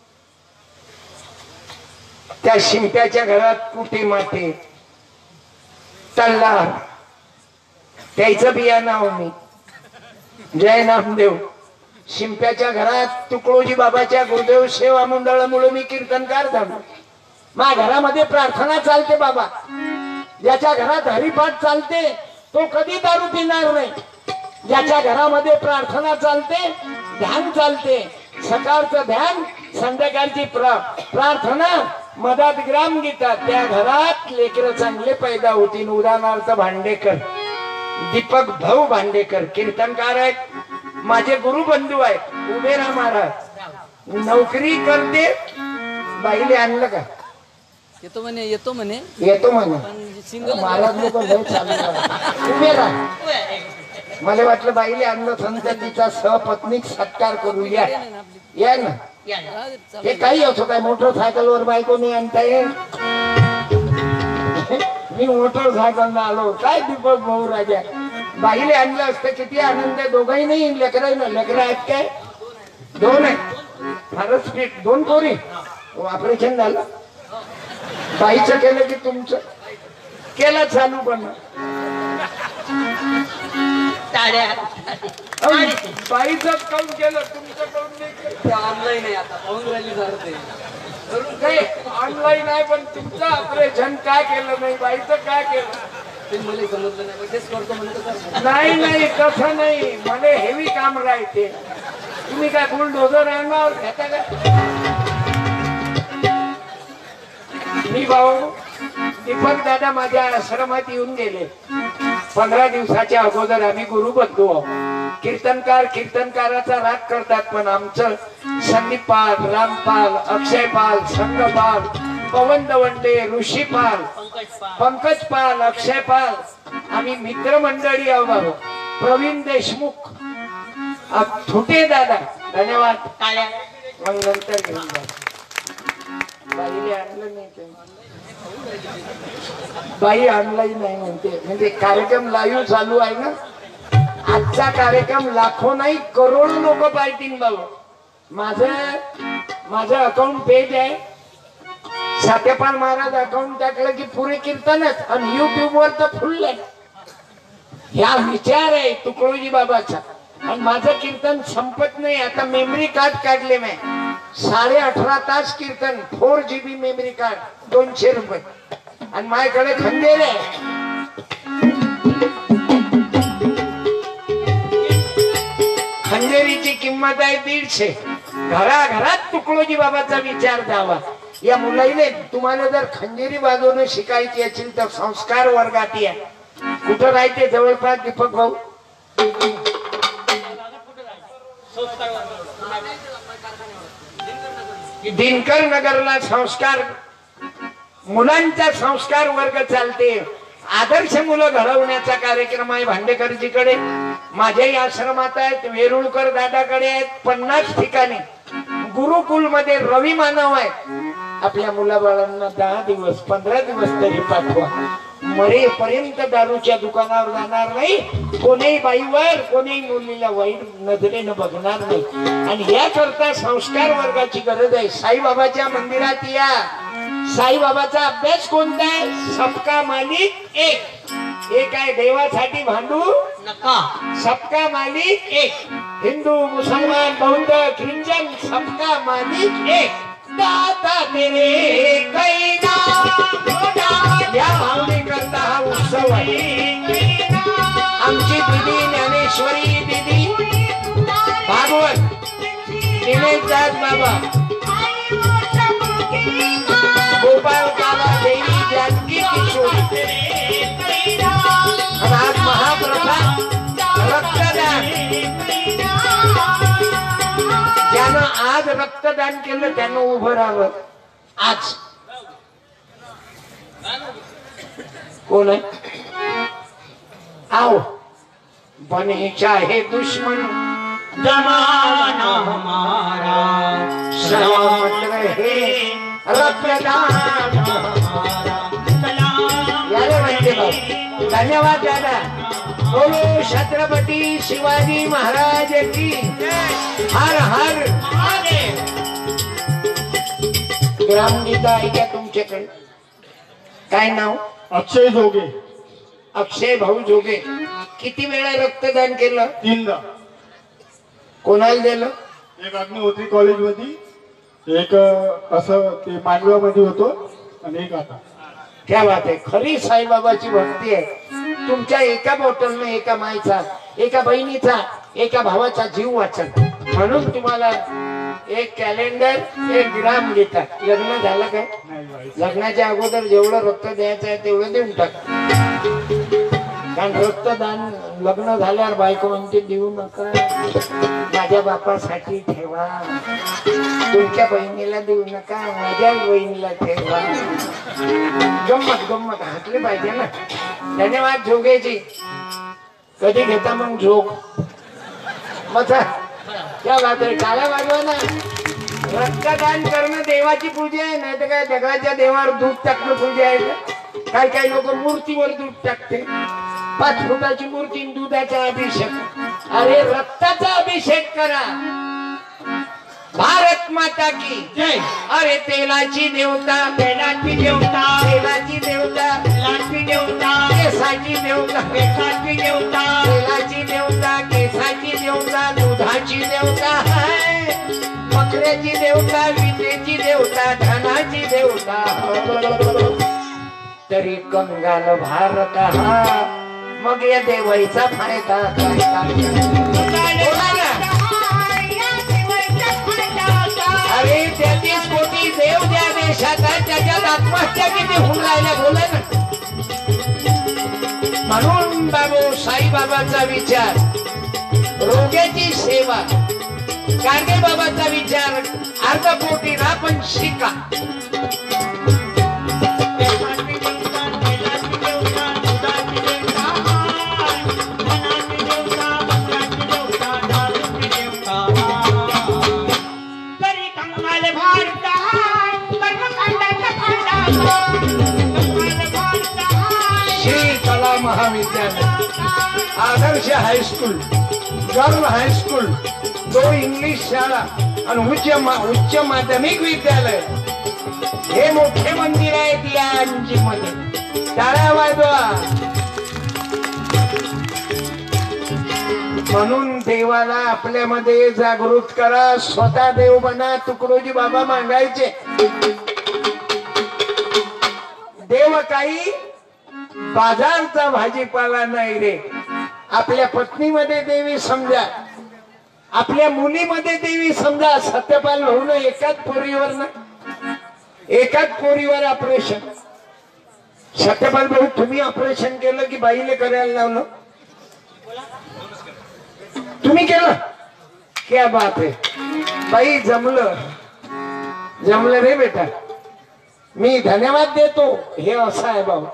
त्या शिंप्याच्या घरात कुठे माते तल्लार, त्याचं बिया नाव मी जय नामदेव. शिंप्याच्या घरात तुकडोजी बाबाच्या गुरुदेव सेवा मंडळामुळे मी कीर्तनकार झालो. माझ्या घरामध्ये प्रार्थना चालते बाबा. ज्याच्या घरात हरिपाठ चालते तो कधी दारू पिणार नाही. ज्याच्या घरामध्ये प्रार्थना चालते, ध्यान चालते, सकाळचं ध्यान, संध्याकाळची प्रार्थना, मधात ग्राम गीता, त्या घरात लेकरं चांगले पैदा होतील. उदाहरणार्थ भांडेकर, दीपक भाऊ भांडेकर कीर्तनकार आहेत, माझे गुरुबंधू आहेत. उभे राहा महाराज. नोकरी करते, बाईले आणलं का? येतो म्हणे, येतो म्हणे, येतो म्हणे. महाराज लोक लय चालू आहे. उभे राहा. मला वाटलं बाईले आणलं संत, तिचा सहपत्नीक सत्कार करूया. या ना, हे काही असो, काय मोटरसायकलवर बायको नाही आणता येईल. मी मोटरसायकल आलो. काय दीपक भाऊ राजा, बाईले आणलं असतं किती आनंद. दोघंही नाही लेकरं ना, लेकरं आहेत काय? दोन आहेत. फारच पीठ. दोन पोरी. ऑपरेशन झालं. बाईचं केलं की तुमचं केलं चालू. पण बाईचं काऊन केलं, तुमचं काऊन नाही केलं? ऑनलाईन आहे आता, पाहून राहिली काही ऑनलाईन आहे, पण तुमचं ऑपरेशन काय केलं नाही, बाईचं काय केलं ते मला समजलं नाही. तेच करतो म्हणतो. नाही नाही, तसं नाही. मला हेवी काम राहते. तुम्ही काय बुलडोझर अंगावर घेता का? मी भाऊ दीपक दादा माझ्या आश्रमात येऊन गेले. 15 दिवसाच्या अगोदर आम्ही गुरु बंधू आहोत. कीर्तनकार कीर्तनकाराचा राग करतात, पण आमचं संदीपाल, रामपाल, अक्षयपाल, संगपाल, पवन दवंडे, ऋषीपाल, पंकजपाल, अक्षयपाल, आम्ही मित्रमंडळी आहोत. प्रवीण देशमुख, थुटे दादा, धन्यवाद. मग नंतर घेऊन जा. बाईले आणलं नाही ते. बाई ऑनलाईन नाही म्हणते, म्हणजे कार्यक्रम लाईव्ह चालू आहे ना. आजचा कार्यक्रम लाखो नाही करोडो लोक पाहतील बाबा. माझं अकाउंट पेज आहे. सत्यपाल महाराज अकाउंट टाकलं की पुरे कीर्तनच, आणि युट्यूब वर तर फुल आहे. ह्या विचार आहे तुकडोजी बाबाचा. आणि माझं कीर्तन संपत नाही. आता मेमरी कार्ड काढले मी, 18.5 तास कीर्तन, 4 GB मेमरी कार्ड, 200 रुपये. आणि माझ्याकडे खंडेर आहे. खंडेरीची किंमत आहे 150. घराघरात तुकडोजी बाबाचा विचार द्यावा. या मुलाईने तुम्हाला जर खंडेरी वाजवणं शिकायची असेल तर संस्कार वर्गात या. कुठं राहते? जवळपास दीपक भाऊ. दिनकर नगरला संस्कार, मुलांचा संस्कार वर्ग चालते. आदर्श मुलं घडवण्याचा कार्यक्रम आहे भांडेकरजीकडे. माझ्याही आश्रमात आहेत, वेरुळकर दादाकडे आहेत. 50 ठिकाणी गुरुकुल मध्ये रवी मानव आहे. आपल्या मुलाबाळांना 10 दिवस 15 दिवस तरी पाठवा. मरेपर्यंत दारूच्या दुकानावर जाणार नाही. कोणीही बाईवर, कोणीही मुलीला वाईट नजरेनं बघणार नाही. आणि याकरता संस्कार वर्गाची गरज आहे. साईबाबाच्या मंदिरात या. साईबाबाचा अभ्यास कोणता आहे? सबका मालिक एक. एक आहे देवासाठी भांडू नका. सबका मालिक एक. हिंदू, मुसलमान, बौद्ध, ख्रिश्चन, सबका मालिक एक. दाता तेरे कैना. या भावने करता हा उत्सव आहे. आमची दिदी ज्ञानेश्वरी दिदी भागवत, दिनेशदास बाबा, गोपाल बाबा, देवी जानकी किशोर, आज रक्तदान केलं त्यानं उभं राहावं. आज कोण आहे? आओ बने चाहे दुश्मन जमाना हमारा सलामत रहे रक्तदान हमारा सलाम. यारे म्हणते भाऊ. धन्यवाद दादा. बोलो छत्रपती शिवाजी महाराज की हर हर महादेव. ग्रामगीता ऐका तुमच्याकडे. काय नाव? अक्षय जोगे. अक्षय भाऊ जोगे. किती वेळा रक्तदान केलं? 3दा. कोणाला दिलं? एक अग्निहोत्री कॉलेज मध्ये, एक असं ते मांडव्यामध्ये होतो आणि एक आता. क्या बात आहे. खरी साईबाबाची भक्ती आहे. तुमच्या एका बॉटलनं एका माईचा, एका बहिणीचा, एका भावाचा जीव वाचत. म्हणून तुम्हाला एक कॅलेंडर, एक ग्राम गीता. लग्न झालं काय? नाही बाई. लग्नाच्या अगोदर जेवढं रक्त द्यायचं आहे तेवढं देऊन टाक. कारण रक्तदान लग्न झाल्यावर बायको म्हणते देऊ नका, माझ्या बापासाठी ठेवा. तुमच्या बहिणीला देऊ नका, माझ्या बहिणीला ठेवा. गंमत गंमत हसले पाहिजे ना. धन्यवाद जोगेजी. कधी घेता मग जोग? मग त्या बाजूला टाळ्या वाजवा ना. रक्तदान करणं देवाची पूजा आहे. नाही तर काय दगडाच्या देवावर दूध टाकणं पूजा आहे का? काही काही लोक मूर्तीवर दूध टाकते. 5 फुटाची मूर्ती, दुधाचा अभिषेक. अरे रक्ताचा अभिषेक करा. भारत माता की जय. अरे तेलाची देवता, तेलाची देवता, तेलाची देवता, तेलाची देवता, केसाची देवता, केसाची देवता, तेलाची देवता, केसाची देवता, दुधाची देवता आहे, बकऱ्याची देवता, विजेची देवता, धनाची देवता. तरी कंगाल भारत हा, मग या देवाईचा फायदा काय? बोला ना. अरे 33 कोटी देव ज्या देशाचा, त्याच्यात आत्महत्या किती होऊन राहिल्या? बोला ना. म्हणून बाबू साईबाबाचा विचार, रोग्याची सेवा, गांधी बाबाचा विचार, अर्ध कोटीला पण शिका. केसाची देवता, तेलाची देवता, दुधाची देवता, धनाची देवता, बकऱ्याची देवता, दारूची देवता. तरी कंगाल भारत हाय, कर्मकांडाचा फायदा हाय. कंगाल भारत हाय. Shri Kala Mahavidyalaya, Adarsh high school, girl high school, 2 English शाळा आणि उच्च माध्यमिक विद्यालय. हे मोठे मंदिर आहेत या अंजी मध्ये. टाळ्या वाजवा. म्हणून देवाला आपल्यामध्ये जागृत करा. स्वतः देव बना. तुकडोजी बाबा मागायचे, देव काही बाजारचा भाजीपाला नाही रे. आपल्या पत्नीमध्ये देवी समजा, आपल्या मुलीमध्ये देवी समजा. सत्यपाल भाऊ ना एकाच पोरीवर ना, एकाच पोरीवर ऑपरेशन. सत्यपाल भाऊ तुम्ही ऑपरेशन केलं की बाईले करायला लावलं? तुम्ही केलं? क्या बात आहे. बाई जमलं, जमलं रे बेटा. मी धन्यवाद देतो. हे असं आहे भाऊ.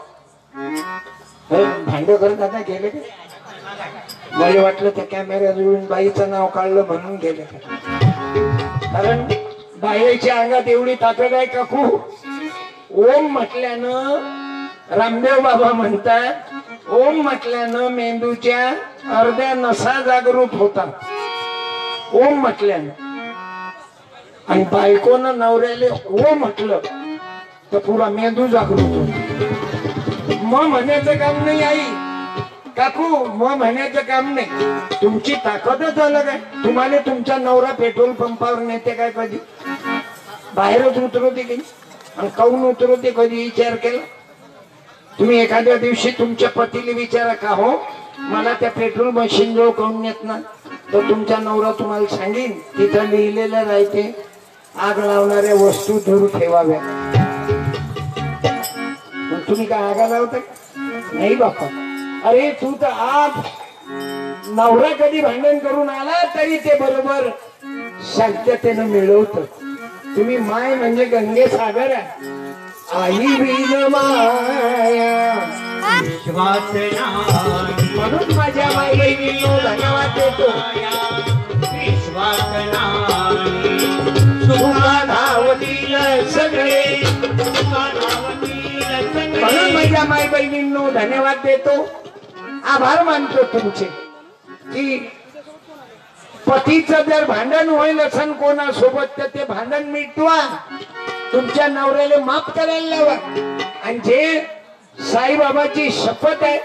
भांड करत आता गेले का? मला वाटलं त्या कॅमेऱ्या जुळून बाईचं नाव काढलं म्हणून गेले का? कारण बाईच्या अंगात एवढी ताकद आहे काकू. ओम म्हटल्यानं रामदेव बाबा म्हणतात, ओम म्हटल्यानं मेंदूच्या अर्ध्या नसा जागृत होतात. ओम म्हटल्यानं. आणि बायकोनं नवऱ्याले ओ म्हटलं तर पुरा मेंदू जागृत होतो. मग म्हणायचं काम नाही आई काकू, मग म्हणायचं काम नाही. तुमची ताकदच अलग आहे. तुम्हाला तुमचा नवरा पेट्रोल पंपावर नेते काय कधी? बाहेरच उतरवते की आणि काऊन उतरवते कधी विचार केला? तुम्ही एखाद्या दिवशी तुमच्या पतीला विचारा का हो मला त्या पेट्रोल मशीन जवळ काऊन नेत ना, तर तुमचा नवरा तुम्हाला सांगेन तिथं लिहिलेलं राहते आग लावणाऱ्या वस्तू दूर ठेवाव्या. तुम्ही काय आगा लावता? नाही बापा. अरे तू तर आज नवरा कधी भांडण करून आला तरी ते बरोबर शांततेनं मिळवत. तुम्ही माय म्हणजे गंगे सागर आहे. आई विण माया विश्वास नाही, म्हणून माझ्या माय बहिणींनो धन्यवाद देतो. विश्वास नाही, तुला धावतील सगळे, तुका धावतील सगळे. म्हणून माझ्या माय बहिणींनो धन्यवाद देतो. आभार मानतो तुमचे की पतीचं जर भांडण होईल असन कोणासोबत तर ते भांडण मिटवा, तुमच्या नवऱ्याला माफ करायला लावा. आणि जे साईबाबाची शपथ आहे,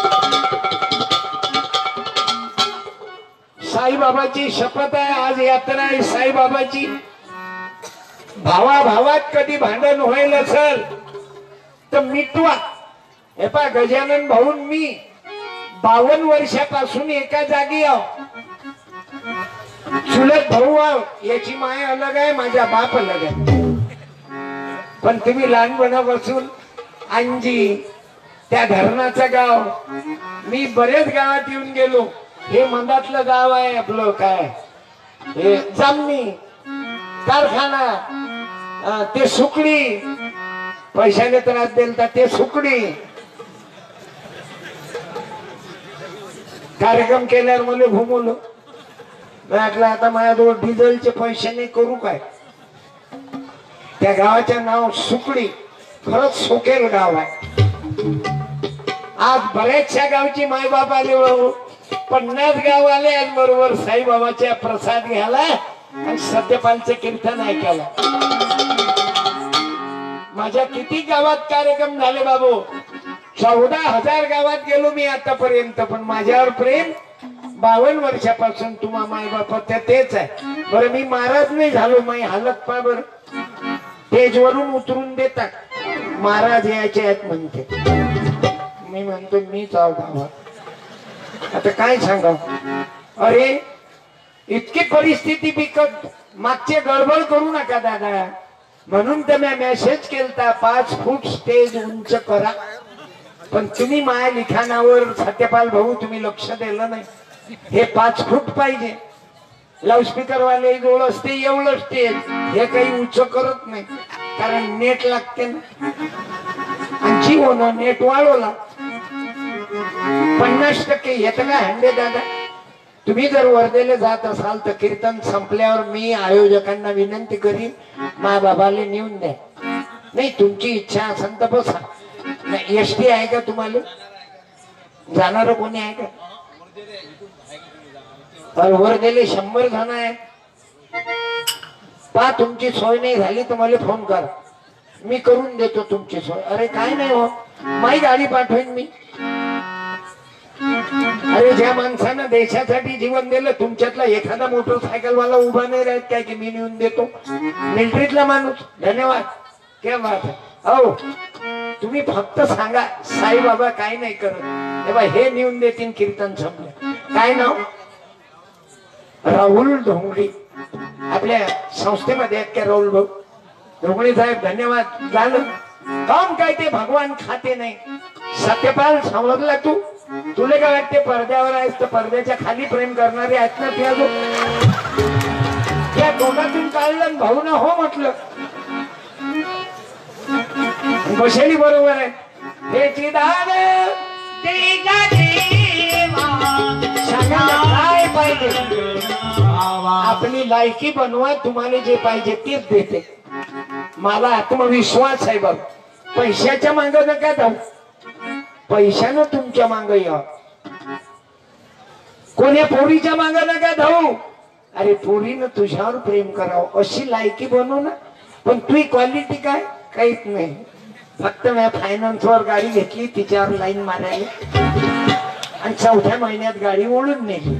साईबाबाची शपथ आहे, आज यात्रा आहे साईबाबाची. भावाभावात कधी भांडण होईल असेल तर मिटवा. हे पा गजानन भाऊन मी 52 वर्षापासून एका जागी आहो. चुलत भाऊ आहो, याची माय अलग आहे, माझा बाप अलग आहे. पण तुम्ही लहानपणापासून अंजी त्या धरणाचं गाव, मी बरेच गावात येऊन गेलो. हे मंदातलं गाव आहे आपलं, काय हे जामणी कारखाना, ते सुकडी, पैशाने त्रास दिलता ते सुकडी. कार्यक्रम केल्यावर मला घुमवलं. म्हटलं आता माझ्याजवळ डिझेलचे पैसे नाही, करू काय. त्या गावाचं नाव सुकडी, खरंच सुकेल गाव आहे. आज बऱ्याचशा गावची मायबाप आले, 50 गाव आले आज बरोबर साईबाबाच्या प्रसाद घ्यायला आणि सत्यपालचं कीर्तन ऐकायला. माझ्या किती गावात कार्यक्रम झाले बाबू, 14,000 गावात गेलो मी आतापर्यंत. पण माझ्यावर प्रेम 52 वर्षापासून तुम्हा माय बाप तेच आहे. बरं मी महाराज नाही झालो, माझी हालत पा बर, स्टेजवरून उतरून देतात, महाराज यायचे आहेत म्हणते. मी म्हणतो मीच आहो गावात, आता काय सांगाव. अरे इतकी परिस्थिती बिकट, मागचे गडबड करू नका दादा. म्हणून तर मी मेसेज केलता 5 फूट स्टेज उंच करा. पण तुम्ही माझ्या लिखाणावर सत्यपाल भाऊ तुम्ही लक्ष दिलं नाही. हे 5 फूट पाहिजे. लाऊडस्पीकर वाले जवळ असते एवढं स्टेज, हे काही उंच करत नाही, कारण नेट लागते ना. आणि जीवन नेट वाढवला 50% येतं का हंडे दादा. तुम्ही जर वर्धेला जात असाल तर कीर्तन संपल्यावर मी आयोजकांना विनंती करीन मा बाबाला नेऊन द्या. नाही तुमची इच्छा असेल तर बसा. नाही एसटी आहे का तुम्हाला, जाणार कोणी आहे का. वर्धेला 100 जण आहे. पा तुमची सोय नाही झाली तर मला फोन करा, मी करून देतो तुमची सोय. अरे काय नाही हो, माझी गाडी पाठवेन मी. अरे ज्या माणसानं देशासाठी जीवन दिलं, तुमच्यातला एखादा मोटरसायकल वाला उभा नाही राहत काय की मी नेऊन देतो. मिलिटरीतला माणूस, धन्यवाद, क्या बात आहे. हो तुम्ही फक्त सांगा साईबाबा काय नाही करत, तेव्हा हे नेऊन देतील. कीर्तन संपलं. काय नाव, राहुल ढोंगडी, आपल्या संस्थेमध्ये आहेत का राहुल भाऊ ढोंगडी साहेब, धन्यवाद. झालं काम काय ते भगवान खाते नाही. सत्यपाल समजला तू, तुला काय वाटते पडद्यावर आहेस तर पडद्याच्या खाली प्रेम करणारे आहेत ना ते. अजून त्या दोघातून काढलं भाऊ ना हो म्हटलं, बसेली बरोबर आहे. हे चिदान सांगा काय पाहिजे, आपली लायकी बनवा. तुम्हाला जे पाहिजे तेच देते. मला आत्मविश्वास आहे बाबा. पैशाच्या माग नका धावू, पैशानं तुमच्या माग या. कोण्या पोरीच्या माग नका धावू. अरे पोरीनं तुझ्यावर प्रेम करावं अशी लायकी बनव ना. पण तुझी क्वालिटी काय, काहीच नाही. फक्त मी फायनान्सवर गाडी घेतली, तिच्यावर लाईन मारायला, आणि 4थ्या महिन्यात गाडी ओढून नेली.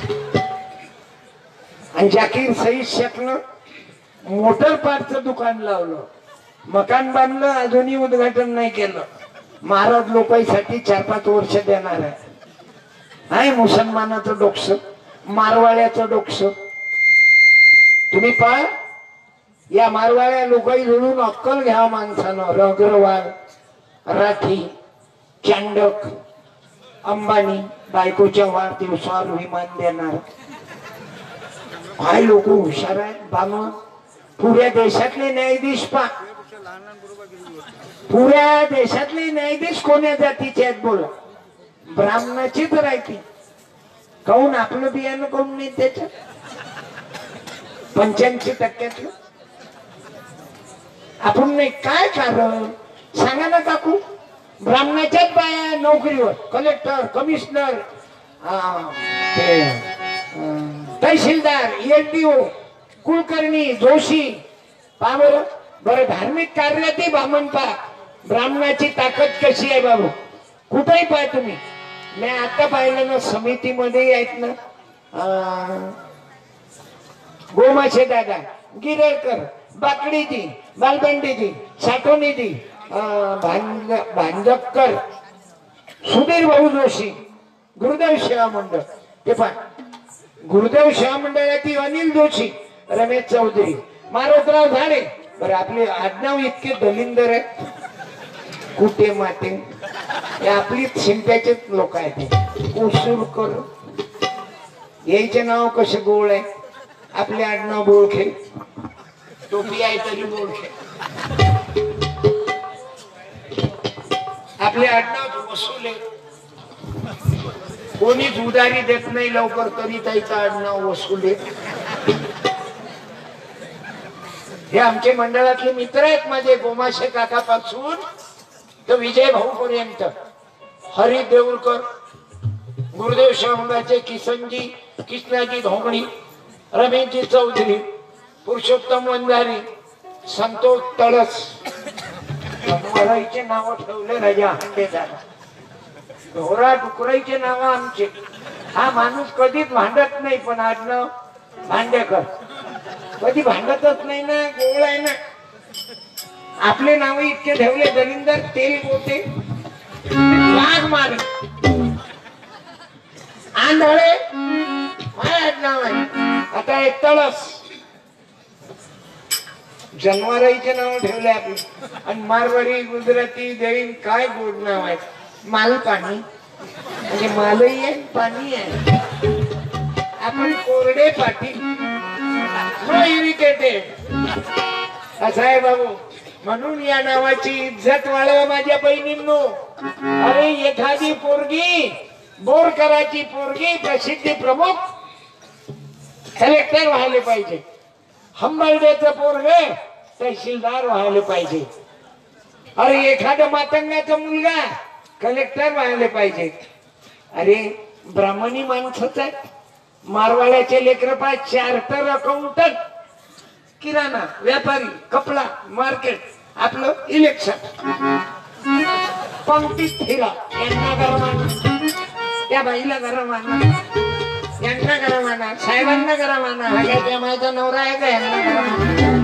आणि जाकीर सईद शेखनं मोटर पार्टचं दुकान लावलं, मकान बांधलं, अजूनही उद्घाटन नाही केलं. महाराज लोकांसाठी 4-5 वर्ष देणार आहे. मुसलमानाचं डोकस, मारवाड्याचं डोकस. तुम्ही पहा या मारवाड्या लोकांनी जोडून अक्कल घ्या माणसानं. अग्रवाल, राठी, चांडक, अंबानी बायकोच्या वाढदिवसावर विमान देणार. काय लोक हुशार आहेत बाम. पुऱ्या देशातले न्यायाधीश पुऱ्या देशातले न्यायाधीश कोण्या जातीचे आहेत बोला? ब्राह्मणाचीच राहते. काहून आपलं बियाणं काहून नाही त्याच्यात? 85% आपण नाही. काय कारण सांगा ना काकू? ब्राह्मणाच्याच बाया नोकरीवर, collector, commissioner, tehsildar, LDO, Kulkarni, Joshi. पहा बरं. बरं धार्मिक कार्यातही ब्राह्मण पहा. ब्राह्मणाची ताकद कशी आहे बाबू? कुठेही पाहा तुम्ही. मी आता पाहिलं ना समितीमध्ये आहेत ना गोमाशे दादा, गिरळकर, बाकडीजी, बालबंडीजी, साठवणीजी, भांजकर, सुधीर भाऊ जोशी, गुरुदेव सेवा मंडळ. ते पहा गुरुदेव सेवा मंडळातील अनिल जोशी, रमेश चौधरी, मारोतराव झाडे. बरं आपले आडनाव इतके दलिंदर आहे. कुठे माते हे आपली शिंप्याचेच लोक आहेत. उसुरकर यायचे नाव कसे गोळ आहे. आपले आडनाव बोळखे. टोपी आहे तरी बोळखे. आपले आडनाव वसुले. कोणीच उदारी देत नाही लवकर तरी त्याचं आडनाव वसुले. हे आमचे मंडळातले मित्र आहेत माझे. गोमाशे काकापासून तर विजय भाऊ पर्यंत. हरी देऊळकर, गुरुदेव शाहूंगाचे किसनजी, कृष्णाजी धोंगणी, रमेशजी चौधरी, पुरुषोत्तम वंजारी, संतोष तळस. मराईचे नाव ठेवले राजा हंडेदार. ढोरा डुकराईचे नाव आमचे. हा माणूस कधीच भांडत नाही पण आडनाव भांडेकर. कधी भांडतच नाही ना. गोळ आहे ना. आपले नाव इतके ठेवले दलिंदर. तेल गोटे, लाग मार, आंधळे काय आडनाव आहे. आता एक तळस. जनवाराईचे नाव ठेवले आपले. आणि मारवाडी, गुजराती, जैन काय गोड नाव आहे. मालपाणी म्हणजे मालही आहे पाणी आहे. आपण कोरडे पाटील, नो इरिटेटेड असं आहे बाबू. म्हणून या नावाची इज्जत वाढवा माझ्या बहिणींनो. अरे एखादी पोरगी, बोरकराची पोरगी प्रसिद्धी प्रमुख कलेक्टर व्हायला पाहिजे. हंबर्डेचं पोरग तहसीलदार व्हायला पाहिजे. अरे एखादा मातंगाचा मुलगा कलेक्टर व्हायला पाहिजे. अरे ब्राह्मणी माणसंच आहे. मारवाड्याचे लेकर पाय चार्टर अकाउंटंट, किराणा व्यापारी, कपडा मार्केट, आपलं इलेक्शन, पंक्तीत फिरा. यांना गरम आणा, त्या बाईला गरम आणा, यांना गरम आणा, साहेबांना गरम आणा. हा काय त्या माझा नवरा आहे का? यांना गरम आणा.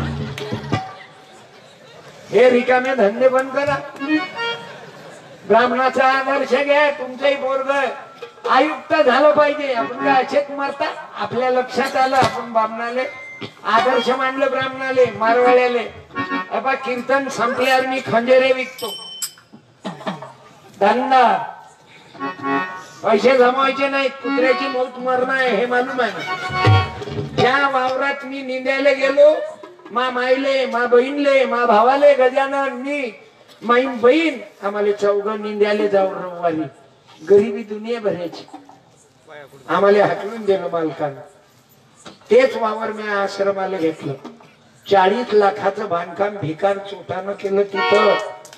हे रिकामे धंदे बंद करा. ब्राह्मणाचा आदर्श घ्या. तुमचंही पोरग आयुक्त झालं पाहिजे. आपण काय असेच मरता? आपल्या लक्षात आलं आपण ब्राह्मणाले आदर्श मानलं. ब्राह्मणाले, मारवाड्याले अबा कीर्तन संपल्यावर मी खंडेरे विकतो. धंदा पैसे जमवायचे नाही. कुत्र्याची मौत मरणं आहे हे मालूम आहे. ज्या वावरात मी निंद्याला गेलो, मा माईले, मा बहीणले, मा भावाले, गजानन, मी, माई बहीण, आम्हाला चौघं निंद्याले जाऊ रविवारी. गरिबी दुनिया भरायची. आम्हाला हटवून दिलं मालकानं. तेच वावर मी आश्रमाला घेतलं. 40 लाखाचं बांधकाम भिकार चोटानं केलं तिथं.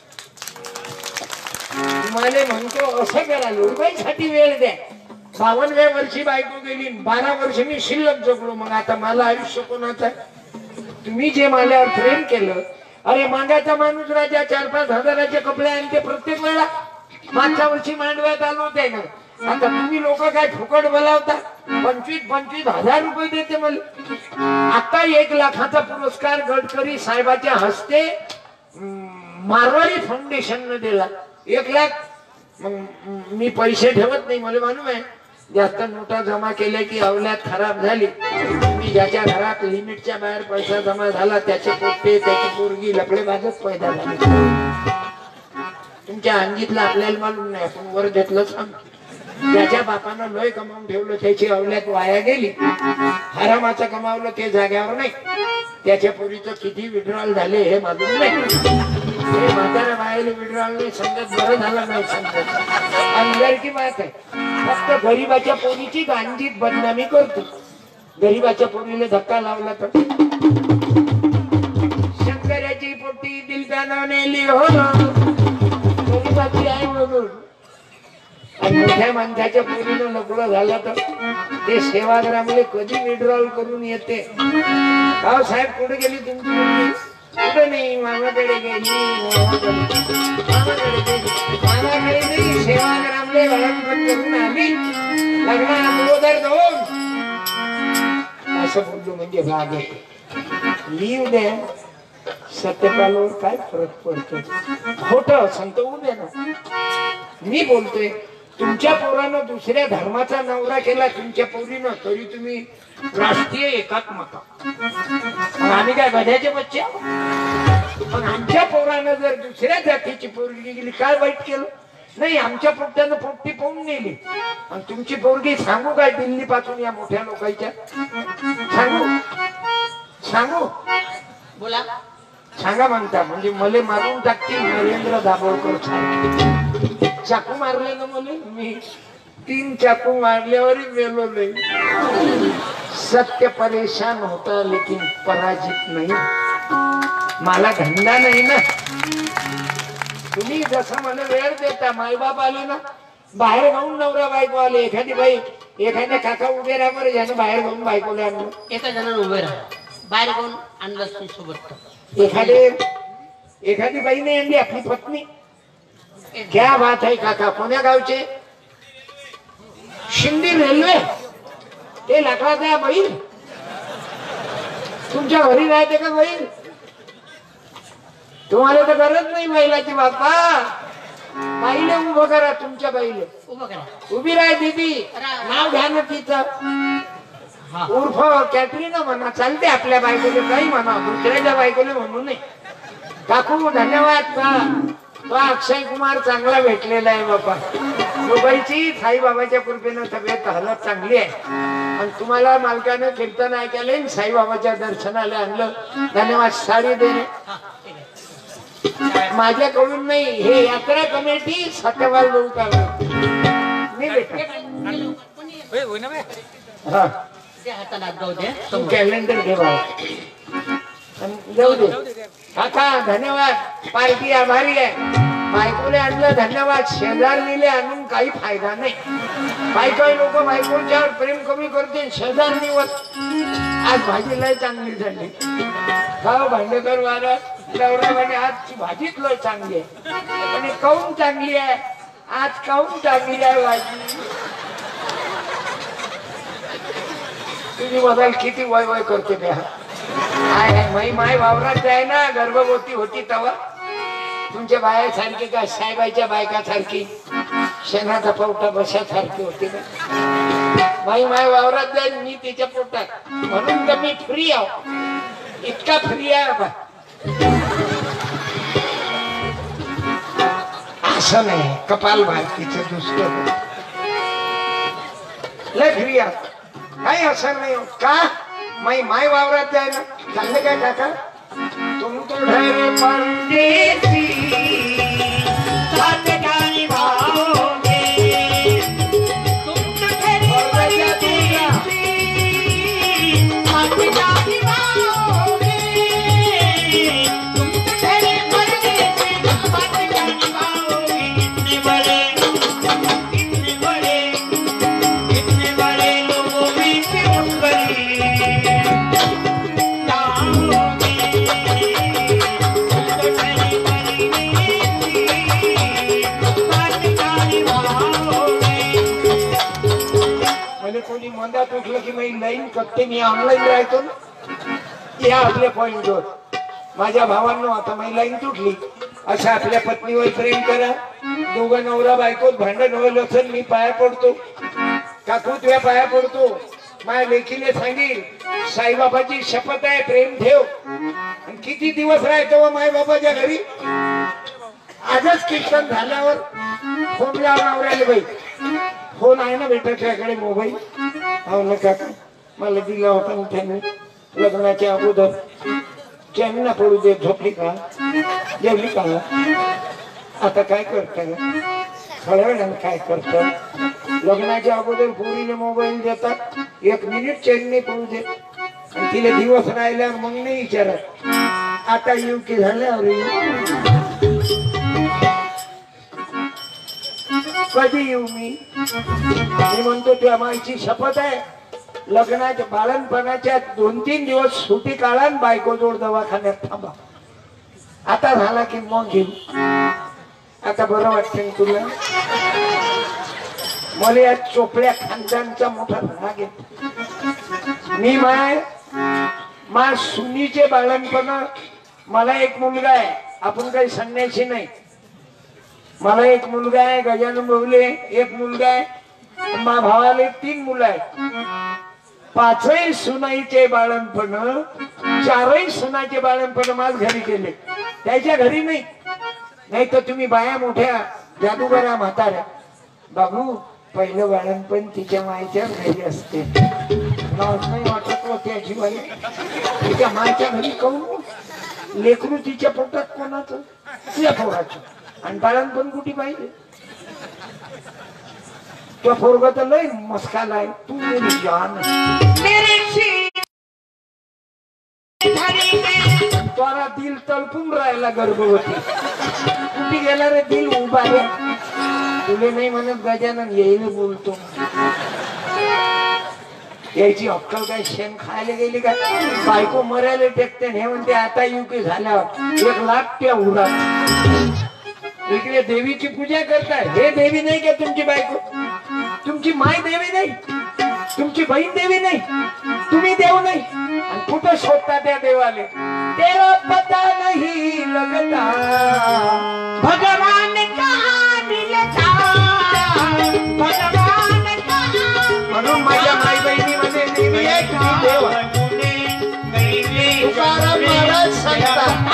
मला म्हणतो असं करा, रुपयासाठी वेळ द्या. 52व्या वर्षी बायको गेली. 12 वर्ष मी शिल्लक जगलो. मग आता मला आयुष्य कोणाचं आहे? तुम्ही जे माझ्यावर प्रेम केलं. अरे मागाचा माणूस राजा 4-5 हजाराचे कपडे आणते प्रत्येक वेळा. मागच्या वर्षी मांडव्यात आलो होते ना. आता तुम्ही लोक काय फुकट बोलावता? 25-25 हजार रुपये देते मला. आता 1 लाखाचा पुरस्कार गडकरी साहेबाच्या हस्ते मारवाडी फाउंडेशन न दिला. 1 लाख. मग मी पैसे ठेवत नाही. मला मालूम आहे जास्त नोटा जमा केल्या की अवल्यात खराब झाली. मी ज्याच्या घरात लिमिटच्या बाहेर पैसा जमा झाला त्याचे पोट्टे, त्याची पोरगी लपडे बाजच पैदा झाले. तुमच्या अंगीतलं आपल्याला मालूम नाही. आपण वर घेतलं सांग. त्याच्या बापानं लय कमावून ठेवलं, त्याची अवल्यात वाया गेली. हरामाचं कमावलं ते जाग्यावर नाही. त्याच्या पोरीचं किती विड्रॉल झाले हे मालूम नाही. हे म्हाताऱ्या बाहेर विड्रॉल नाही समजत, बरं झालं नाही समजत. अंदर की बात आहे. फक्त गरीबाच्या पोरीची गांधीत बदनामी करतो. गरीबाच्या पोरीला धक्का लावला तर शंकराची पोटी दिलप्यानं नेली हो ना, गरीबाची आहे म्हणून. आणि मोठ्या माणसाच्या पोरीनं नकळं झालं तर ते सेवाग्रामले कधी विड्रॉल करून येते. भाऊ साहेब कुठे गेली तुमची मुलगी? कुठे नाही, मामाकडे गेली. मामाकडे नाही, सेवाग्रामले वळणपट करून आम्ही लग्ना अगोदर जाऊन असं बोललो म्हणजे भाग लिहू द्या. सत्यपालावर काय फरक पडतो? खोटं संत होऊ दे ना. मी बोलतोय तुमच्या पोरानं दुसऱ्या धर्माचा नवरा केला तुमच्या पोरीनं, तरी तुम्ही राष्ट्रीय एकात्मता. आम्ही काय गध्याचे बच्चे? पण आमच्या पोरानं जर दुसऱ्या जातीची पोरगी गेली, काय वाईट केलं? नाही, आमच्या पोट्यानं पोट्टी पाहून नेली. आणि तुमची पोरगी सांगू काय दिल्ली पासून या मोठ्या लोकांच्या? सांगू बोला. सांगा म्हणता म्हणजे मले मारून टाकतील नरेंद्र दाभोळकर सारखे. चाकू मारले ना मला, मी 3 चाकू मारल्यावरही मेलो नाही. सत्य परेशान होता लेकिन पराजित नाही. मला धंदा नाही ना. तुम्ही जसं मला वेळ देता, मायबाप आले ना बाहेर गाऊन नवरा बायको आले, एखादी बाई एखाद्या काका उभे राहा बरं, ज्यानं बाहेर गाऊन बायकोला आणलं. एका जणांना उभे राहा, बाहेर कोण आणलं सोबत. एखादी बाई नाही आणली आपली पत्नी. क्या बात आहे काका. कोण्या गावचे? शिंदी रेल्वे. ते लाकडाचा बैल तुमच्या घरी राहते का बैल? तुम्हाला तर गरज नाही बैलाची बापा. बाईले उभं करा, तुमच्या बाईले उभं करा. उभी राह दीदी. नाव घ्या ना तिचं. उर्फ कॅटरीना म्हणा, चालते आपल्या बायकोले काही म्हणा, दुसऱ्याच्या बायकोले म्हणू नये. काकू धन्यवाद. तो अक्षय कुमार चांगला भेटलेला आहे बापा. दुबईची साईबाबाच्या कृपेनं तब्येत हालत चांगली आहे. आणि तुम्हाला मालकानं कीर्तन ऐकायला साईबाबाच्या दर्शनाला आणलं. धन्यवाद. साडी देणे माझ्याकडून नाही, हे यात्रा कमिटी सत्यवाल लोक मी हा तू कॅलेंडर घे जाऊ दे. काका धन्यवाद. पार्टी आभारी आहे. बायकोले आणलं धन्यवाद. शेजारणीले आणून काही फायदा नाही. काही काही लोक बायकोच्यावर प्रेम कमी करते, शेजारणीवर. आज भाजी लय चांगली झाली. खाऊ भांडेकर वाला नवरा म्हणे आजची भाजीच लय चांगली आहे. आणि काऊन चांगली आहे? आज काऊन चांगली आहे भाजी? तुझी बघाल किती वय वय करते त्या. माई वावरात आहे ना, गर्भवती होती तेव्हा तुमच्या बायासारखी का साहेबाच्या बायका सारखी शेणाचा पवटा बशासारखी होती ना. माई वावरात जाईल, मी तिच्या पोटात. म्हणून तर मी फ्री आहो. इतका फ्री आहे बा. असं नाही कपाल भारतीचं दुसरं लय फ्री आहे. काही असं नाही का? माय वावरात जाय ना. चालले काय काका? तुम तो ढेरे परदेसी साथ गाणी भाओगे, तुम तो ढेरे परदेसी साथ गाणी भाओगे, तुम तो ढेरे परदेसी साथ गाणी भाओगे. इतने बड़े लोगों में से मुकरी कोणी मंदात उठलं की मी लाईन करते. मी ऑनलाईन राहतो ना या आपल्या पॉइंटवर. माझ्या भावांनो आता मी लाईन तुटली. अशा आपल्या पत्नीवर प्रेम करा. दोघं नवरा बायकोत भांडण होईल असेल मी पाया पडतो. काकू तुझ्या पाया पडतो. माझ्या लेखीने सांगेल साईबाबाची शपथ आहे प्रेम ठेव. आणि किती दिवस राहतो माय बाबाच्या घरी. आजच कीर्तन झाल्यावर फोन लावून नवऱ्याला बाई फोन आहे ना बेटा त्याकडे मोबाईल? हो ना काका, मला दिला होता ना त्याने लग्नाच्या अगोदर. चॅनला पडू दे. झोपली का? जेवली का? आता काय करतं? थोड्या वेळानं काय करतं? लग्नाच्या अगोदर पोरीने मोबाईल देतात, 1 मिनिट चैन नाही पडू दे, आणि तिला दिवस राहिल्यावर मग नाही विचारत आता येऊ की झाल्यावर येऊ, कधी येऊ. मी म्हणतो तुझ्या माईची शपथ आहे, लग्नाच्या बाळणपणाच्या 2-3 दिवस सुट्टी काढा आणि बायको जोड दवाखान्यात थांबा. आता झाला की मग घेऊ. आता बरं वाटतं तुला? मला या चोपड्या खानदानचा मोठा राग येतो. मी माय सुनीचे बाळणपण, मला एक मुलगा आहे, आपण काही संन्यासी नाही. मला एक मुलगा आहे, गजानन भाऊले एक मुलगा आहे, मा भावाले 3 मुलं आहेत. 5ही सुनाईचे बाळणपण, 4ही सुनाचे बाळणपण माझ घरी केले, त्याच्या घरी नाही. नाही तर तुम्ही बाया मोठ्या जादूगरा म्हाताऱ्या, बाबू पहिलं बाळणपण तिच्या मायच्या घरी असते. नाही वाटत हो त्या जीवाला, तिच्या मायच्या घरी कहू लेकरू तिच्या पोटात कोणाचं? तुझ्या पोराचं. आणि बाळणपण कुठे पाहिजे? तो पोरगा तर लय मस्काला आहे. तू मेरी जान, तोरा दिल तळपून राहिला गर्भवती. कुठे गेला रे दिल? उभा रे. तुले नाही म्हणत गजानन, येईल बोलतो. यायची अक्कल काय शेण खायला गेली का? बायको मरायला टेकते, हे म्हणते आता येऊ की झाल्यावर 1 लाख त्या उरात. इकडे देवीची पूजा करताय. हे देवी नाही का तुमची बायको? तुमची माय देवी नाही, तुमची बहीण देवी नाही, तुम्ही देव नाही. आणि कुठं शोधता त्या देवाले? तेरा पता नहीं लगता भगवान कहाँ मिलता, भगवान कहाँ. म्हणून माझ्या माई बहिणी मध्ये देवी आहे, तुम्ही देव आहे. तुकाराम महाराज सांगतात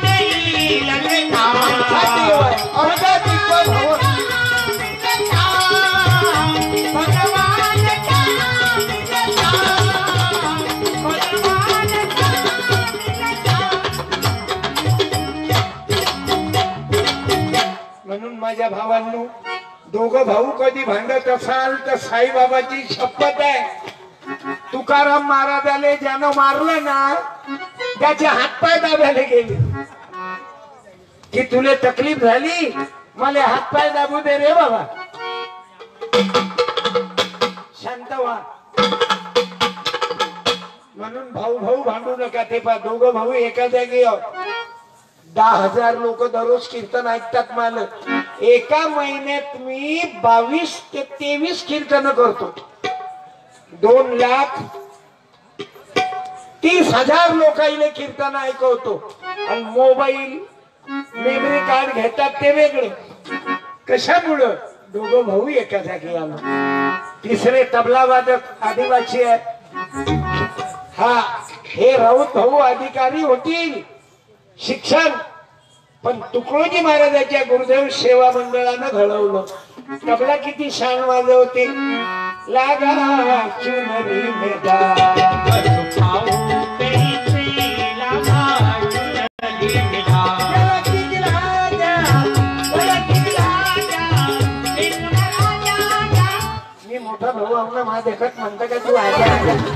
म्हणून माझ्या भावांनो, दोघं भाऊ कधी भांडत असाल तर साईबाबाची शपथ आहे, तुकाराम महाराजाले ज्यानं मारलं ना त्याचे हातपाय दाबायला गेले. की तुले तकलीफ झाली, मला हातपाय दाबू दे रे बाबा, शांत व्हा. म्हणून भाऊ भाऊ भांडू नका. ते पा दोघं भाऊ एका जागी 10,000 लोक दररोज कीर्तन ऐकतात. मला एका महिन्यात मी 22 ते 23 कीर्तन करतो. 2,30,000 लोकांना कीर्तन ऐकवतो. आणि मोबाईल मेमरी कार्ड घेतात ते वेगळे. कशामुळं? दोघं भाऊ एका जागी आलो. तिसरे तबला वादक आदिवासी आहे. हा, हे राऊत भाऊ अधिकारी होतील, शिक्षण, पण तुकडोजी महाराजांच्या गुरुदेव सेवा मंडळानं घडवलं. तबला किती छान वाजवते. लागा चुनरी मी मोठा भाऊ आमना मा देखत म्हणता का तू आजा.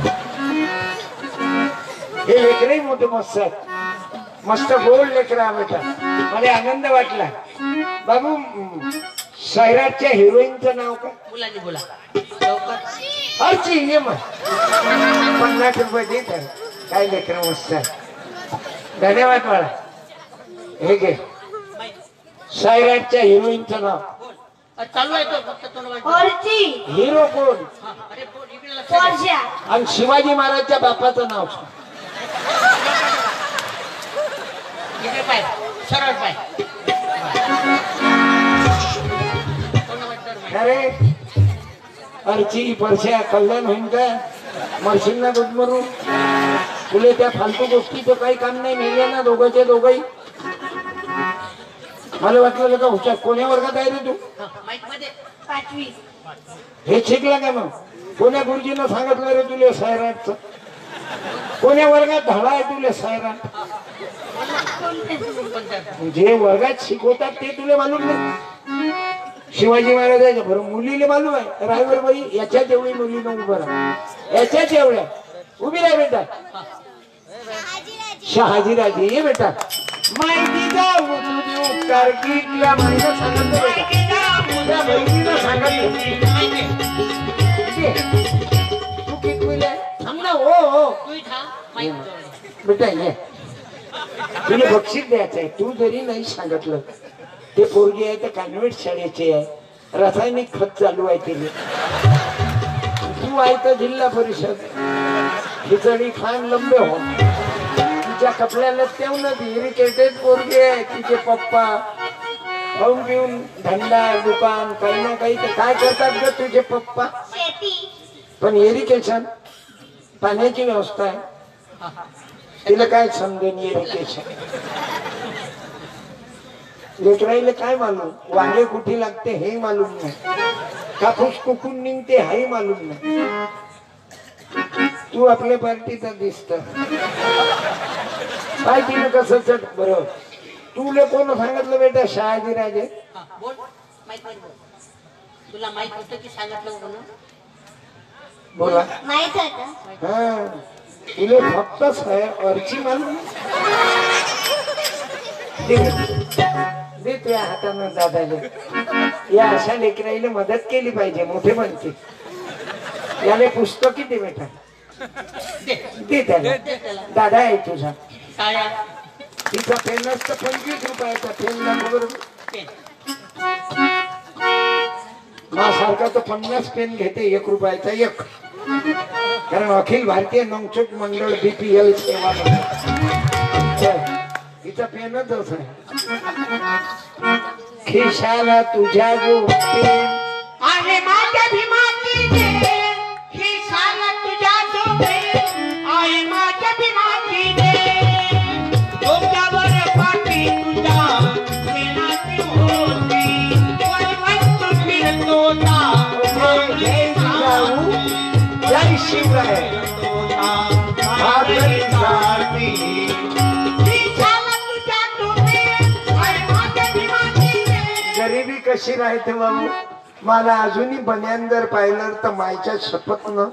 हे लेकरही मोठे मस्त मस्त गोड लेकरा बेटा. मला आनंद वाटला. बाबू, सैराटच्या हिरोईनचं नाव काय? मुलांनी बोला. अर्ची. ये मग 50 रुपये देत. काय लेकर मस्त. धन्यवाद बाळा. हे घे सैराटच्या हिरोईनचं नाव. चालू आहे तो फक्त तोंड वाजतं. ऑर्ची. हिरो कोण? अरे इकडे लक्ष दे. पोर्शिया. आणि शिवाजी महाराजच्या बापाचं नाव. इकडे पाय, सरळ पाय. तोंड वाजतं. अरे अर्ची परश्या कल्याण होईन का? मरशील गुदमरू. तुले त्या फालतू गोष्टीचं काही काम नाही. मेले ना दोघंचे दोघंही. मला वाटलं का हुशार. कोण्या वर्गात आहे रे तू? माईक मध्ये 5वी. हे शिकला का मग? कोण्या गुरुजीनं सांगितलं रे तुला सैराटचं? कोण्या वर्गात धडा आहे तुला सैराट? जे वर्गात शिकवतात ते तुला मालूम नाही. शिवाजी महाराजांच्या बरं मुलीला मालूम आहे. रायवर बाई याच्यात एवढी मुलीनं उभं राहा, याच्यात एवढ्या उभी राहा बेटा. शहाजीराजे ये बेटा. माहिती जाऊ तुझी उपकार की तुला माहिती सांगत बेटा, बहिणीनं सांगत तू कितवीला थांब ना. हो बेटा ये, तुला बक्षीस द्यायचं आहे. तू जरी नाही सांगितलं, ते पोरगी आहे तर कॉन्व्हेंट शाळेचे आहे, रासायनिक खत चालू आहे तिने. तू आहे तर जिल्हा परिषद खिचडी खान लंबे हो. तिच्या कपड्याला तेवढं इरिटेटेड पोरगी आहे. तिचे पप्पा खाऊन पिऊन धंदा दुकान काही ना काही. तर काय करतात ग तुझे पप्पा? शेती. पण इरिगेशन पाण्याची व्यवस्था आहे. तिला काय समजेल इरिगेशन? लेकराईला काय मालूम? वांगे कुठे लागते हे मालूम नाही, कापूस कुकून निघते हे मालूम नाही. तू आपल्या पार्टीचा दिसत काय तिनं कसं चट. बरोबर तुला कोण सांगितलं बेटा? शहाजीराजे. बोल, माहित नाही बोल. तुला माहित होतं की सांगितलं म्हणून? बोला. माहित होतं. हा तुला फक्तच आहे अर्ची मालूम. दे तुझ्या हातानं दादाला. या अशा लेकराईला मदत केली पाहिजे. मोठे म्हणते याला पुस्तकी दे बेटा, दे त्याला. दादा आहे तुझा. काय तिचा पेन नसतं 25 रुपयाचा पेन लागू. माझ्यासारखा तो 50 पेन घेते 1 रुपयाचा एक. कारण अखिल भारतीय नौचक मंडळ BPL सेवा तिचा पेनच असं आहे. खिशाला तुझ्या जो पेन आहे माझ्या भीमातीचे, खिशाला तुझ्या जो पेन आहे माझ्या भीमातीचे. डोक्यावर पाठी तुझ्या पेनाची होती, वनवंत फिरतोता जय जिजाऊ जय शिवराय. गरिबी कशी राहते बाबू? मला अजूनही बन्यान जर पाहिलं तर मायच्या शपथनं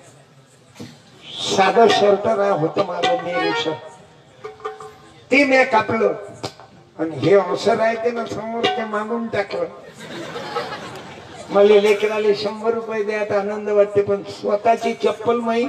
साधं शर्ट नाही होतं माझं नेहरू शर्ट. ते मी कापलं आणि हे अवसर आहे ते ना समोर ते मागून टाकलं. मला लेकराले 100 रुपये द्यायचा आनंद वाटते, पण स्वतःची चप्पल माई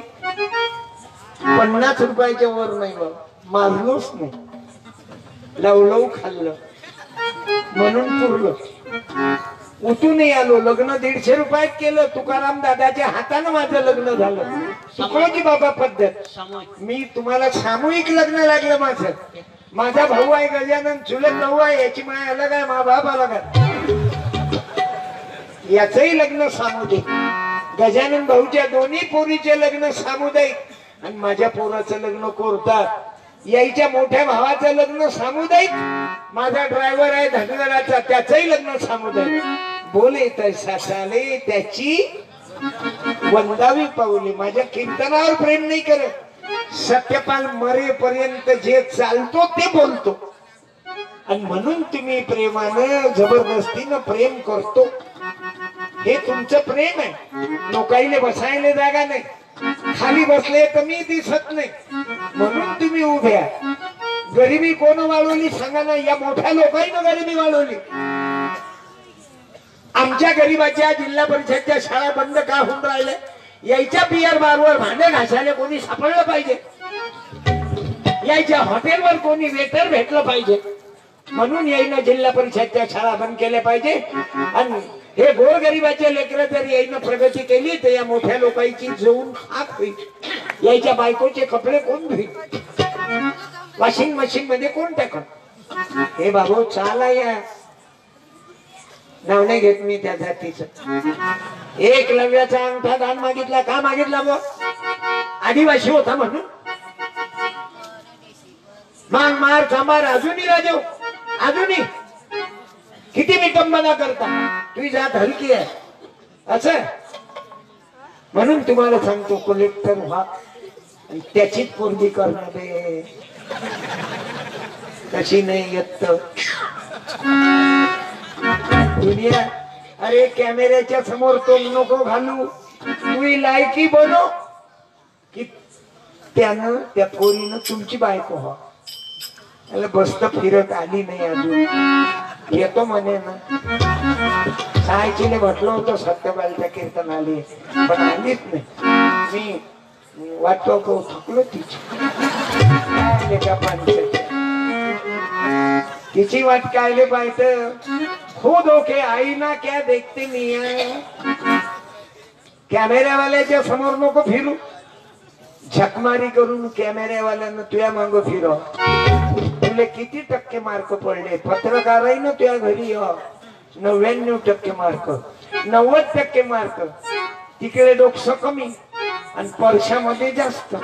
50 रुपयाच्या वर नाही बाबा. माजलोच नाही, लवलव खाल्लं म्हणून पुरलं. उठूनही आलो. लग्न 150 रुपयात केलं. तुकाराम दादाच्या हातानं माझं लग्न झालं. शिकवली बाबा पद्धत. मी तुम्हाला सामूहिक लग्न लागलं माझं. माझा भाऊ आहे गजानन, चुलत भाऊ आहे, याची माय अलग आहे, मा बाप अलग आहे. याचंही लग्न सामुदायिक. गजानन भाऊच्या दोन्ही पोरीचे लग्न सामुदायिक आणि माझ्या पोराचं लग्न कोरतात. याईच्या मोठ्या भावाचं लग्न सामुदायिक. माझा ड्रायव्हर आहे धनगराचा, त्याचंही लग्न सामुदायिक. बोले तैसा चाले त्याची वंदावी पावली. माझ्या कीर्तनावर प्रेम नाही करत. सत्यपाल मरेपर्यंत जे चालतो ते बोलतो. आणि म्हणून तुम्ही प्रेमानं जबरदस्तीनं प्रेम करतो. हे तुमचं प्रेम आहे. लोकाईले बसायला जागा नाही, खाली बसले तर मी दिसत नाही म्हणून तुम्ही उभ्या. गरिबी कोण वाढवली सांगा ना? या मोठ्या लोकांनी गरिबी वाढवली. आमच्या गरीबाच्या जिल्हा परिषदच्या शाळा बंद का होऊन राहिल्या? यायच्या बियर बारवर भांडे घासायला कोणी सापडलं पाहिजे. यायच्या हॉटेलवर कोणी वेटर भेटलं पाहिजे. म्हणून यायनं जिल्हा परिषदच्या शाळा बंद केल्या पाहिजे. आणि हे गोरगरिबाचे लेकरं जर यायनं प्रगती केली तर या मोठ्या लोकांची जाऊन खाक होईल. यायच्या बायकोचे कपडे कोण धुईल? वॉशिंग मशीन मध्ये कोण टाकत? हे बाबू चाला या नाव नाही घेत मी त्या जातीचं. एकलव्याचा अंगठा दान मागितला. का मागितला? बो आदिवासी होता म्हणून. मांग मार सांबार अजूनही राजो, अजूनही किती विटंबना करता. तुझी जात हलकी आहे. असं म्हणून तुम्हाला सांगतो कलेक्टर व्हा आणि त्याचीच पोरगी करणं दे, तशी नाही येत दुनिया. अरे कॅमेऱ्याच्या समोर तो नको घालू, तुम्ही लायकी बनव की त्यानं त्या पोरीनं तुमची बायको व्हा. त्याला बसत फिरत आली नाही अजून, येतो म्हणे ना. सायचीने म्हटलं होतं सत्यबाईच्या कीर्तन आली पण आलीच नाही. मी वाटतो को थकलो तिची तिची वाट कायले पाहिजे. खुद होके आईना क्या देखते मिया. कॅमेऱ्यावाल्याच्या समोर नको फिरू, झकमारी करून कॅमेऱ्यावाल्यानं तुझ्या मागं फिरव. तुला किती टक्के मार्क पडले पत्रकार आहे ना तुझ्या घरी 99% मार्क, 90% मार्क. तिकडे डोकसं कमी आणि परशामध्ये जास्त.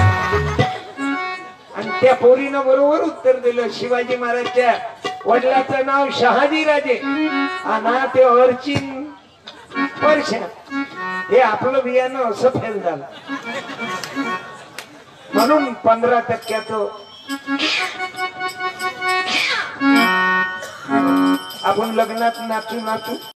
आणि त्या पोरीनं बरोबर उत्तर दिलं. शिवाजी महाराजच्या वडिलाचं नाव शहाजी राजे आणि ते अर्चिन परशा. हे आपलं बियाणं असं फेल झालं म्हणून 15% आपण लग्नात नाचू नाचू